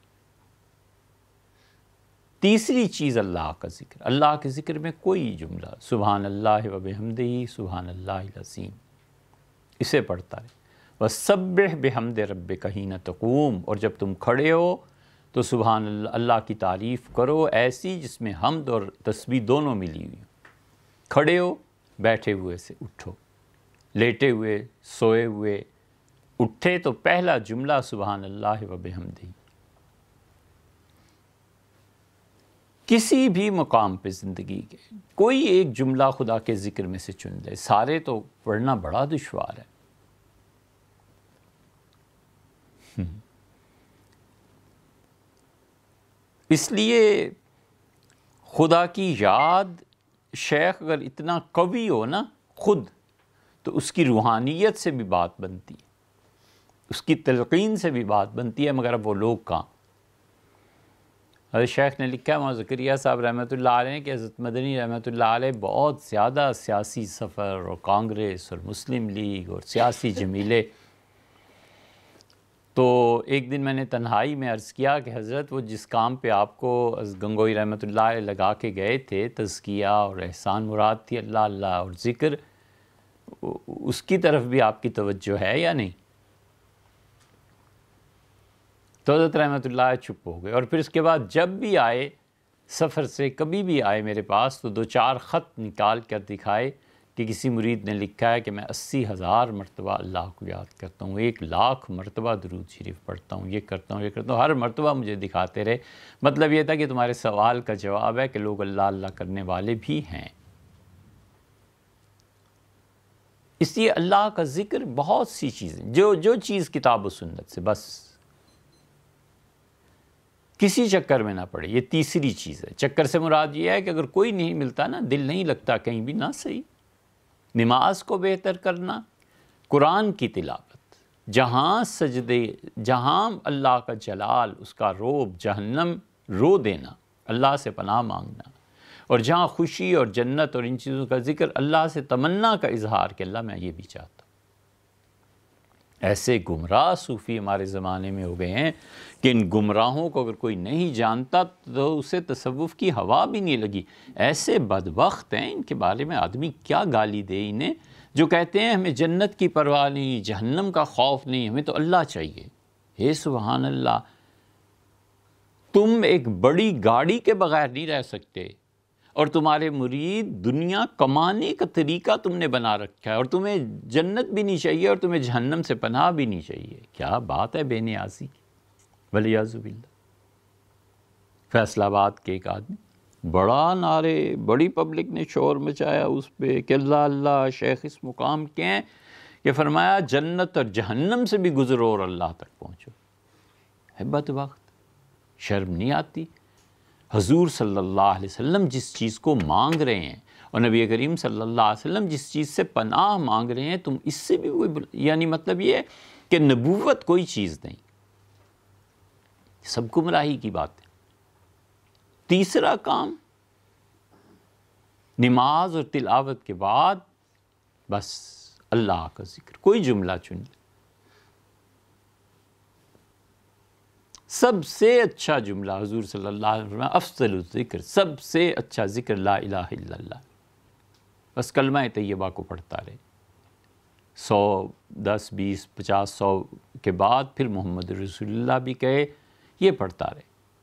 تیسری چیز اللہ کا ذکر۔ اللہ کے ذکر میں کوئی جملہ سبحان اللہ و بحمدہ سبحان اللہ العظیم، اسے پڑھتا ہے۔ وَسَبِّحْ بِحَمْدِ رَبِّكَ حِینَ تَقُومُ، اور جب تم کھڑے ہو تو سبحان اللہ، اللہ کی تعریف کرو ایسی جس میں حمد اور تسبیح دونوں ملی ہوئی۔ کھڑے ہو، بیٹھے ہوئے سے اٹھو، لیٹے ہوئے، سوئے ہوئے، اٹھے تو پہلا جملہ سبحان اللہ و بحمدہ۔ کسی بھی مقام پہ زندگی کے کوئی ایک جملہ خدا کے ذکر میں سے چن لے، سارے تو پڑھنا بڑا دشوار ہے۔ اس لیے خدا کی یاد، شیخ اگر اتنا قوی ہو نا خود، تو اس کی روحانیت سے بھی بات بنتی ہے، اس کی تلقین سے بھی بات بنتی ہے، مگر اب وہ لوگ کہاں۔ حضرت شیخ نے لکھا ہے، مولانا زکریا صاحب رحمۃ اللہ علیہ کہ حضرت مدنی رحمۃ اللہ علیہ بہت زیادہ سیاسی سفر اور کانگریس اور مسلم لیگ اور سیاسی جمیلے، تو ایک دن میں نے تنہائی میں عرض کیا کہ حضرت وہ جس کام پہ آپ کو گنگوئی رحمۃ اللہ علیہ لگا کے گئے تھے، تزکیہ اور احسان مراد تھی، اللہ اللہ اور ذکر، اس کی طرف بھی آپ کی توجہ ہے یا نہیں؟ تو حضرت رحمۃ اللہ چپ ہو گئے، اور پھر اس کے بعد جب بھی آئے سفر سے، کبھی بھی آئے میرے پاس، تو دو چار خط نکال کر دکھائے کہ کسی مرید نے لکھا ہے کہ میں اسی ہزار مرتبہ اللہ کو یاد کرتا ہوں، ایک لاکھ مرتبہ درود شریف پڑھتا ہوں، یہ کرتا ہوں یہ کرتا ہوں، ہر مرتبہ مجھے دکھاتے رہے۔ مطلب یہ تھا کہ تمہارے سوال کا جواب ہے کہ لوگ اللہ اللہ کرنے والے بھی ہیں۔ اس لیے اللہ کا ذکر بہت سی چیزیں، جو جو چیز کتاب و سنت سے، بس کسی چکر میں نہ پڑے، یہ تیسری چیز ہے۔ چکر سے مراد یہ ہے کہ اگر کوئی نہیں ملتا نا، دل نہیں لگتا کہیں بھی، نہ صحیح۔ نماز کو بہتر کرنا، قرآن کی تلاوت، جہاں سجدے، جہاں اللہ کا جلال، اس کا روب، جہنم رو دینا، اللہ سے پناہ مانگنا، اور جہاں خوشی اور جنت اور ان چیزوں کا ذکر، اللہ سے تمنا کا اظہار کہ اللہ میں یہ بھی چاہتا ہوں۔ ایسے گمراہ صوفی ہمارے زمانے میں ہو گئے ہیں کہ ان گمراہوں کو اگر کوئی نہیں جانتا تو اسے تصوف کی ہوا بھی نہیں لگی۔ ایسے بدبخت ہیں، ان کے بارے میں آدمی کیا گالی دے انہیں، جو کہتے ہیں ہمیں جنت کی پرواہ نہیں، جہنم کا خوف نہیں، ہمیں تو اللہ چاہیے۔ اے سبحان اللہ، تم ایک بڑی گاڑی کے بغیر نہیں رہ سکتے، اور تمہارے مرید دنیا کمانے کا طریقہ تم نے بنا رکھا ہے، اور تمہیں جنت بھی نہیں چاہیے اور تمہیں جہنم سے پناہ بھی نہیں چاہیے۔ کیا بات ہے بے نیازی کی، والعیاذ باللہ۔ فیصل آباد کے ایک آدمی، بڑا نعرے، بڑی پبلک نے شور مچایا اس پہ کہ اللہ اللہ، شیخ اس مقام کے ہیں کہ فرمایا جنت اور جہنم سے بھی گزرو اور اللہ تک پہنچو۔ ہے بدبخت، شرم نہیں آتی؟ حضور صلی اللہ علیہ وسلم جس چیز کو مانگ رہے ہیں اور نبی کریم صلی اللہ علیہ وسلم جس چیز سے پناہ مانگ رہے ہیں، تم اس سے بھی کوئی بل... یعنی مطلب یہ ہے کہ نبوت کوئی چیز نہیں، سب گمراہی کی بات ہے۔ تیسرا کام، نماز اور تلاوت کے بعد بس اللہ کا ذکر، کوئی جملہ چن لے۔ سب سے اچھا جملہ حضور صلی اللہ علیہ وسلم، افضل الذکر، سب سے اچھا ذکر لا الہ الا اللہ۔ بس کلمہ طیبہ کو پڑھتا رہے، سو دس بیس پچاس سو کے بعد پھر محمد رسول اللہ بھی کہے، یہ پڑھتا رہے۔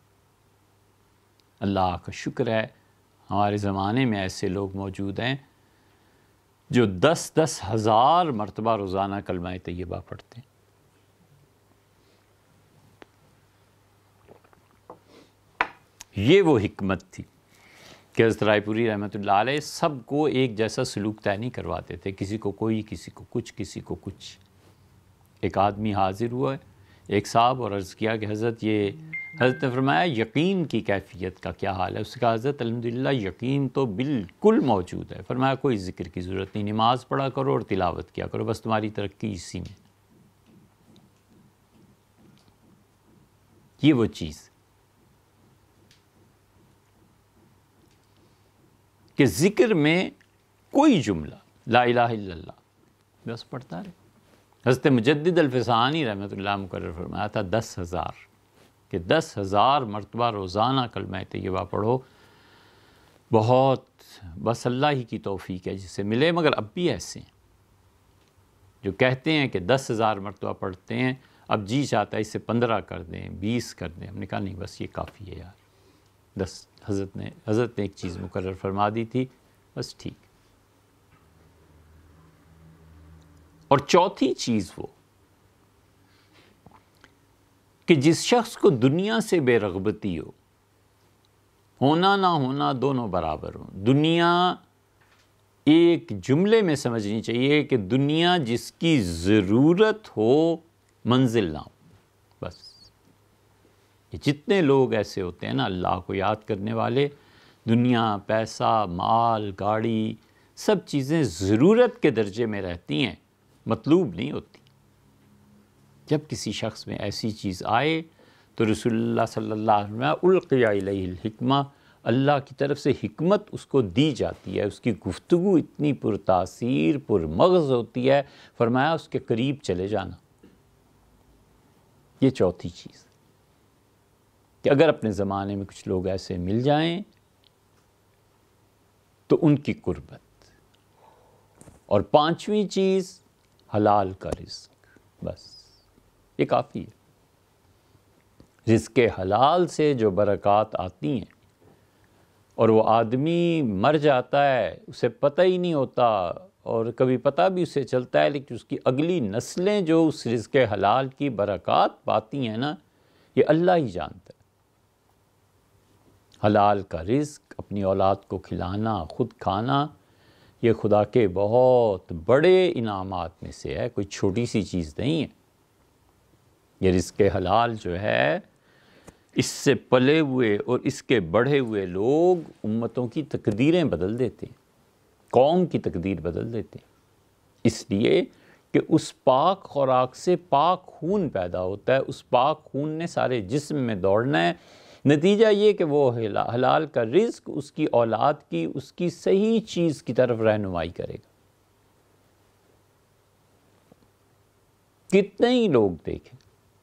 اللہ کا شکر ہے ہمارے زمانے میں ایسے لوگ موجود ہیں جو دس دس ہزار مرتبہ روزانہ کلمہ طیبہ پڑھتے ہیں۔ یہ وہ حکمت تھی کہ حضرت رائے پوری رحمۃ اللہ علیہ سب کو ایک جیسا سلوک طے نہیں کرواتے تھے، کسی کو کوئی، کسی کو کچھ، کسی کو کچھ۔ ایک آدمی حاضر ہوا ہے ایک صاحب اور عرض کیا کہ حضرت یہ، حضرت نے فرمایا یقین کی کیفیت کا کیا حال ہے؟ اس کا حضرت الحمدللہ یقین تو بالکل موجود ہے۔ فرمایا کوئی ذکر کی ضرورت نہیں، نماز پڑھا کرو اور تلاوت کیا کرو، بس تمہاری ترقی اسی میں۔ یہ وہ چیز کہ ذکر میں کوئی جملہ لا الہ الا اللہ بس پڑھتا رہے۔ حضرت مجدد الفسانی رحمۃ اللہ مقرر فرمایا تھا دس ہزار کہ دس ہزار مرتبہ روزانہ کلمہ طیبہ پڑھو، بہت بس اللہ ہی کی توفیق ہے جسے ملے۔ مگر اب بھی ایسے ہیں جو کہتے ہیں کہ دس ہزار مرتبہ پڑھتے ہیں، اب جی چاہتا ہے اسے پندرہ کر دیں، بیس کر دیں۔ ہم نے کہا نہیں، بس یہ کافی ہے یار، دس حضرت نے حضرت نے ایک چیز مقرر فرما دی تھی، بس ٹھیک۔ اور چوتھی چیز وہ کہ جس شخص کو دنیا سے بے رغبتی ہو، ہونا نہ ہونا دونوں برابر ہوں، دنیا ایک جملے میں سمجھنی چاہیے کہ دنیا جس کی ضرورت ہو منزل نہ ہو، بس۔ یہ جتنے لوگ ایسے ہوتے ہیں نا اللہ کو یاد کرنے والے، دنیا، پیسہ، مال، گاڑی، سب چیزیں ضرورت کے درجے میں رہتی ہیں، مطلوب نہیں ہوتی۔ جب کسی شخص میں ایسی چیز آئے تو رسول اللہ صلی اللہ علیہ وسلم القی الیہ الحکمہ، اللہ کی طرف سے حکمت اس کو دی جاتی ہے، اس کی گفتگو اتنی پرتاثیر پرمغز ہوتی ہے، فرمایا اس کے قریب چلے جانا۔ یہ چوتھی چیز کہ اگر اپنے زمانے میں کچھ لوگ ایسے مل جائیں تو ان کی قربت۔ اور پانچویں چیز حلال کا رزق، بس یہ کافی ہے۔ رزق حلال سے جو برکات آتی ہیں اور وہ آدمی مر جاتا ہے اسے پتہ ہی نہیں ہوتا، اور کبھی پتہ بھی اسے چلتا ہے لیکن اس کی اگلی نسلیں جو اس رزق حلال کی برکات پاتی ہیں نا، یہ اللہ ہی جانتا ہے۔ حلال کا رزق، اپنی اولاد کو کھلانا، خود کھانا، یہ خدا کے بہت بڑے انعامات میں سے ہے، کوئی چھوٹی سی چیز نہیں ہے۔ یہ رزق حلال جو ہے، اس سے پلے ہوئے اور اس کے بڑھے ہوئے لوگ امتوں کی تقدیریں بدل دیتے ہیں، قوم کی تقدیر بدل دیتے ہیں، اس لیے کہ اس پاک خوراک سے پاک خون پیدا ہوتا ہے، اس پاک خون نے سارے جسم میں دوڑنا ہے۔ نتیجہ یہ کہ وہ حلال کا رزق اس کی اولاد کی اس کی صحیح چیز کی طرف رہنمائی کرے گا۔ کتنے ہی لوگ دیکھیں،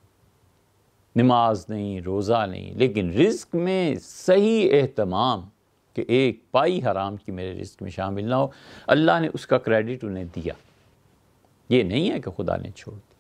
نماز نہیں، روزہ نہیں، لیکن رزق میں صحیح اہتمام کہ ایک پائی حرام کی میرے رزق میں شامل نہ ہو، اللہ نے اس کا کریڈٹ انہیں دیا۔ یہ نہیں ہے کہ خدا نے چھوڑ دی،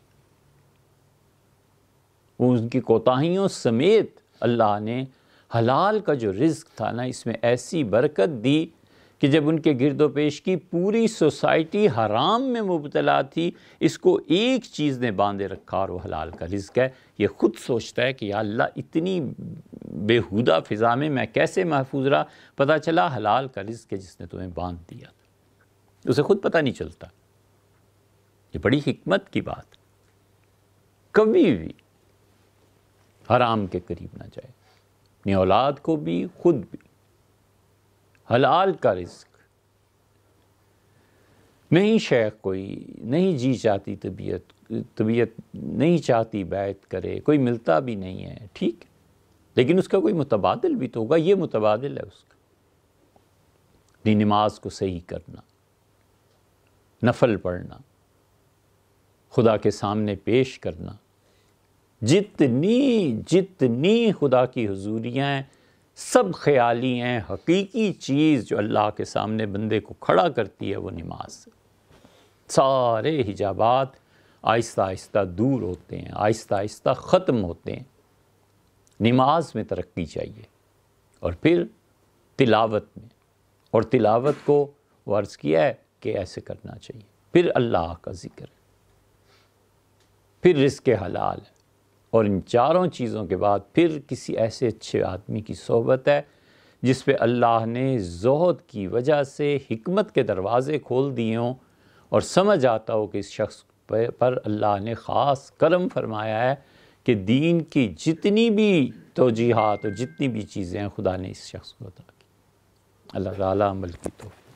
وہ ان کی کوتاہیوں سمیت اللہ نے حلال کا جو رزق تھا نا، اس میں ایسی برکت دی کہ جب ان کے گرد و پیش کی پوری سوسائٹی حرام میں مبتلا تھی، اس کو ایک چیز نے باندھے رکھا اور وہ حلال کا رزق ہے۔ یہ خود سوچتا ہے کہ یا اللہ اتنی بےہودہ فضا میں میں کیسے محفوظ رہا؟ پتہ چلا حلال کا رزق ہے جس نے تمہیں باندھ دیا تھا، اسے خود پتہ نہیں چلتا۔ یہ بڑی حکمت کی بات، کبھی بھی حرام کے قریب نہ جائے۔ اپنی اولاد کو بھی، خود بھی۔ حلال کا رزق نہیں، شیخ کوئی نہیں جی چاہتی، طبیعت طبیعت نہیں چاہتی بیعت کرے، کوئی ملتا بھی نہیں ہے، ٹھیک ہے، لیکن اس کا کوئی متبادل بھی تو ہوگا۔ یہ متبادل ہے اس کا، اپنی نماز کو صحیح کرنا، نفل پڑھنا، خدا کے سامنے پیش کرنا، جتنی جتنی خدا کی حضوریاں ہیں سب خیالی ہیں۔ حقیقی چیز جو اللہ کے سامنے بندے کو کھڑا کرتی ہے وہ نماز۔ سارے حجابات آہستہ آہستہ دور ہوتے ہیں، آہستہ آہستہ ختم ہوتے ہیں۔ نماز میں ترقی چاہیے، اور پھر تلاوت میں، اور تلاوت کو وہ عرض کیا ہے کہ ایسے کرنا چاہیے، پھر اللہ کا ذکر ہے، پھر رزق حلال ہے، اور ان چاروں چیزوں کے بعد پھر کسی ایسے اچھے آدمی کی صحبت ہے جس پہ اللہ نے زہد کی وجہ سے حکمت کے دروازے کھول دیے ہوں، اور سمجھ آتا ہو کہ اس شخص پر اللہ نے خاص کرم فرمایا ہے کہ دین کی جتنی بھی توجیحات اور جتنی بھی چیزیں ہیں خدا نے اس شخص کو عطا کی۔ اللہ تعالیٰ عمل کی توفیق۔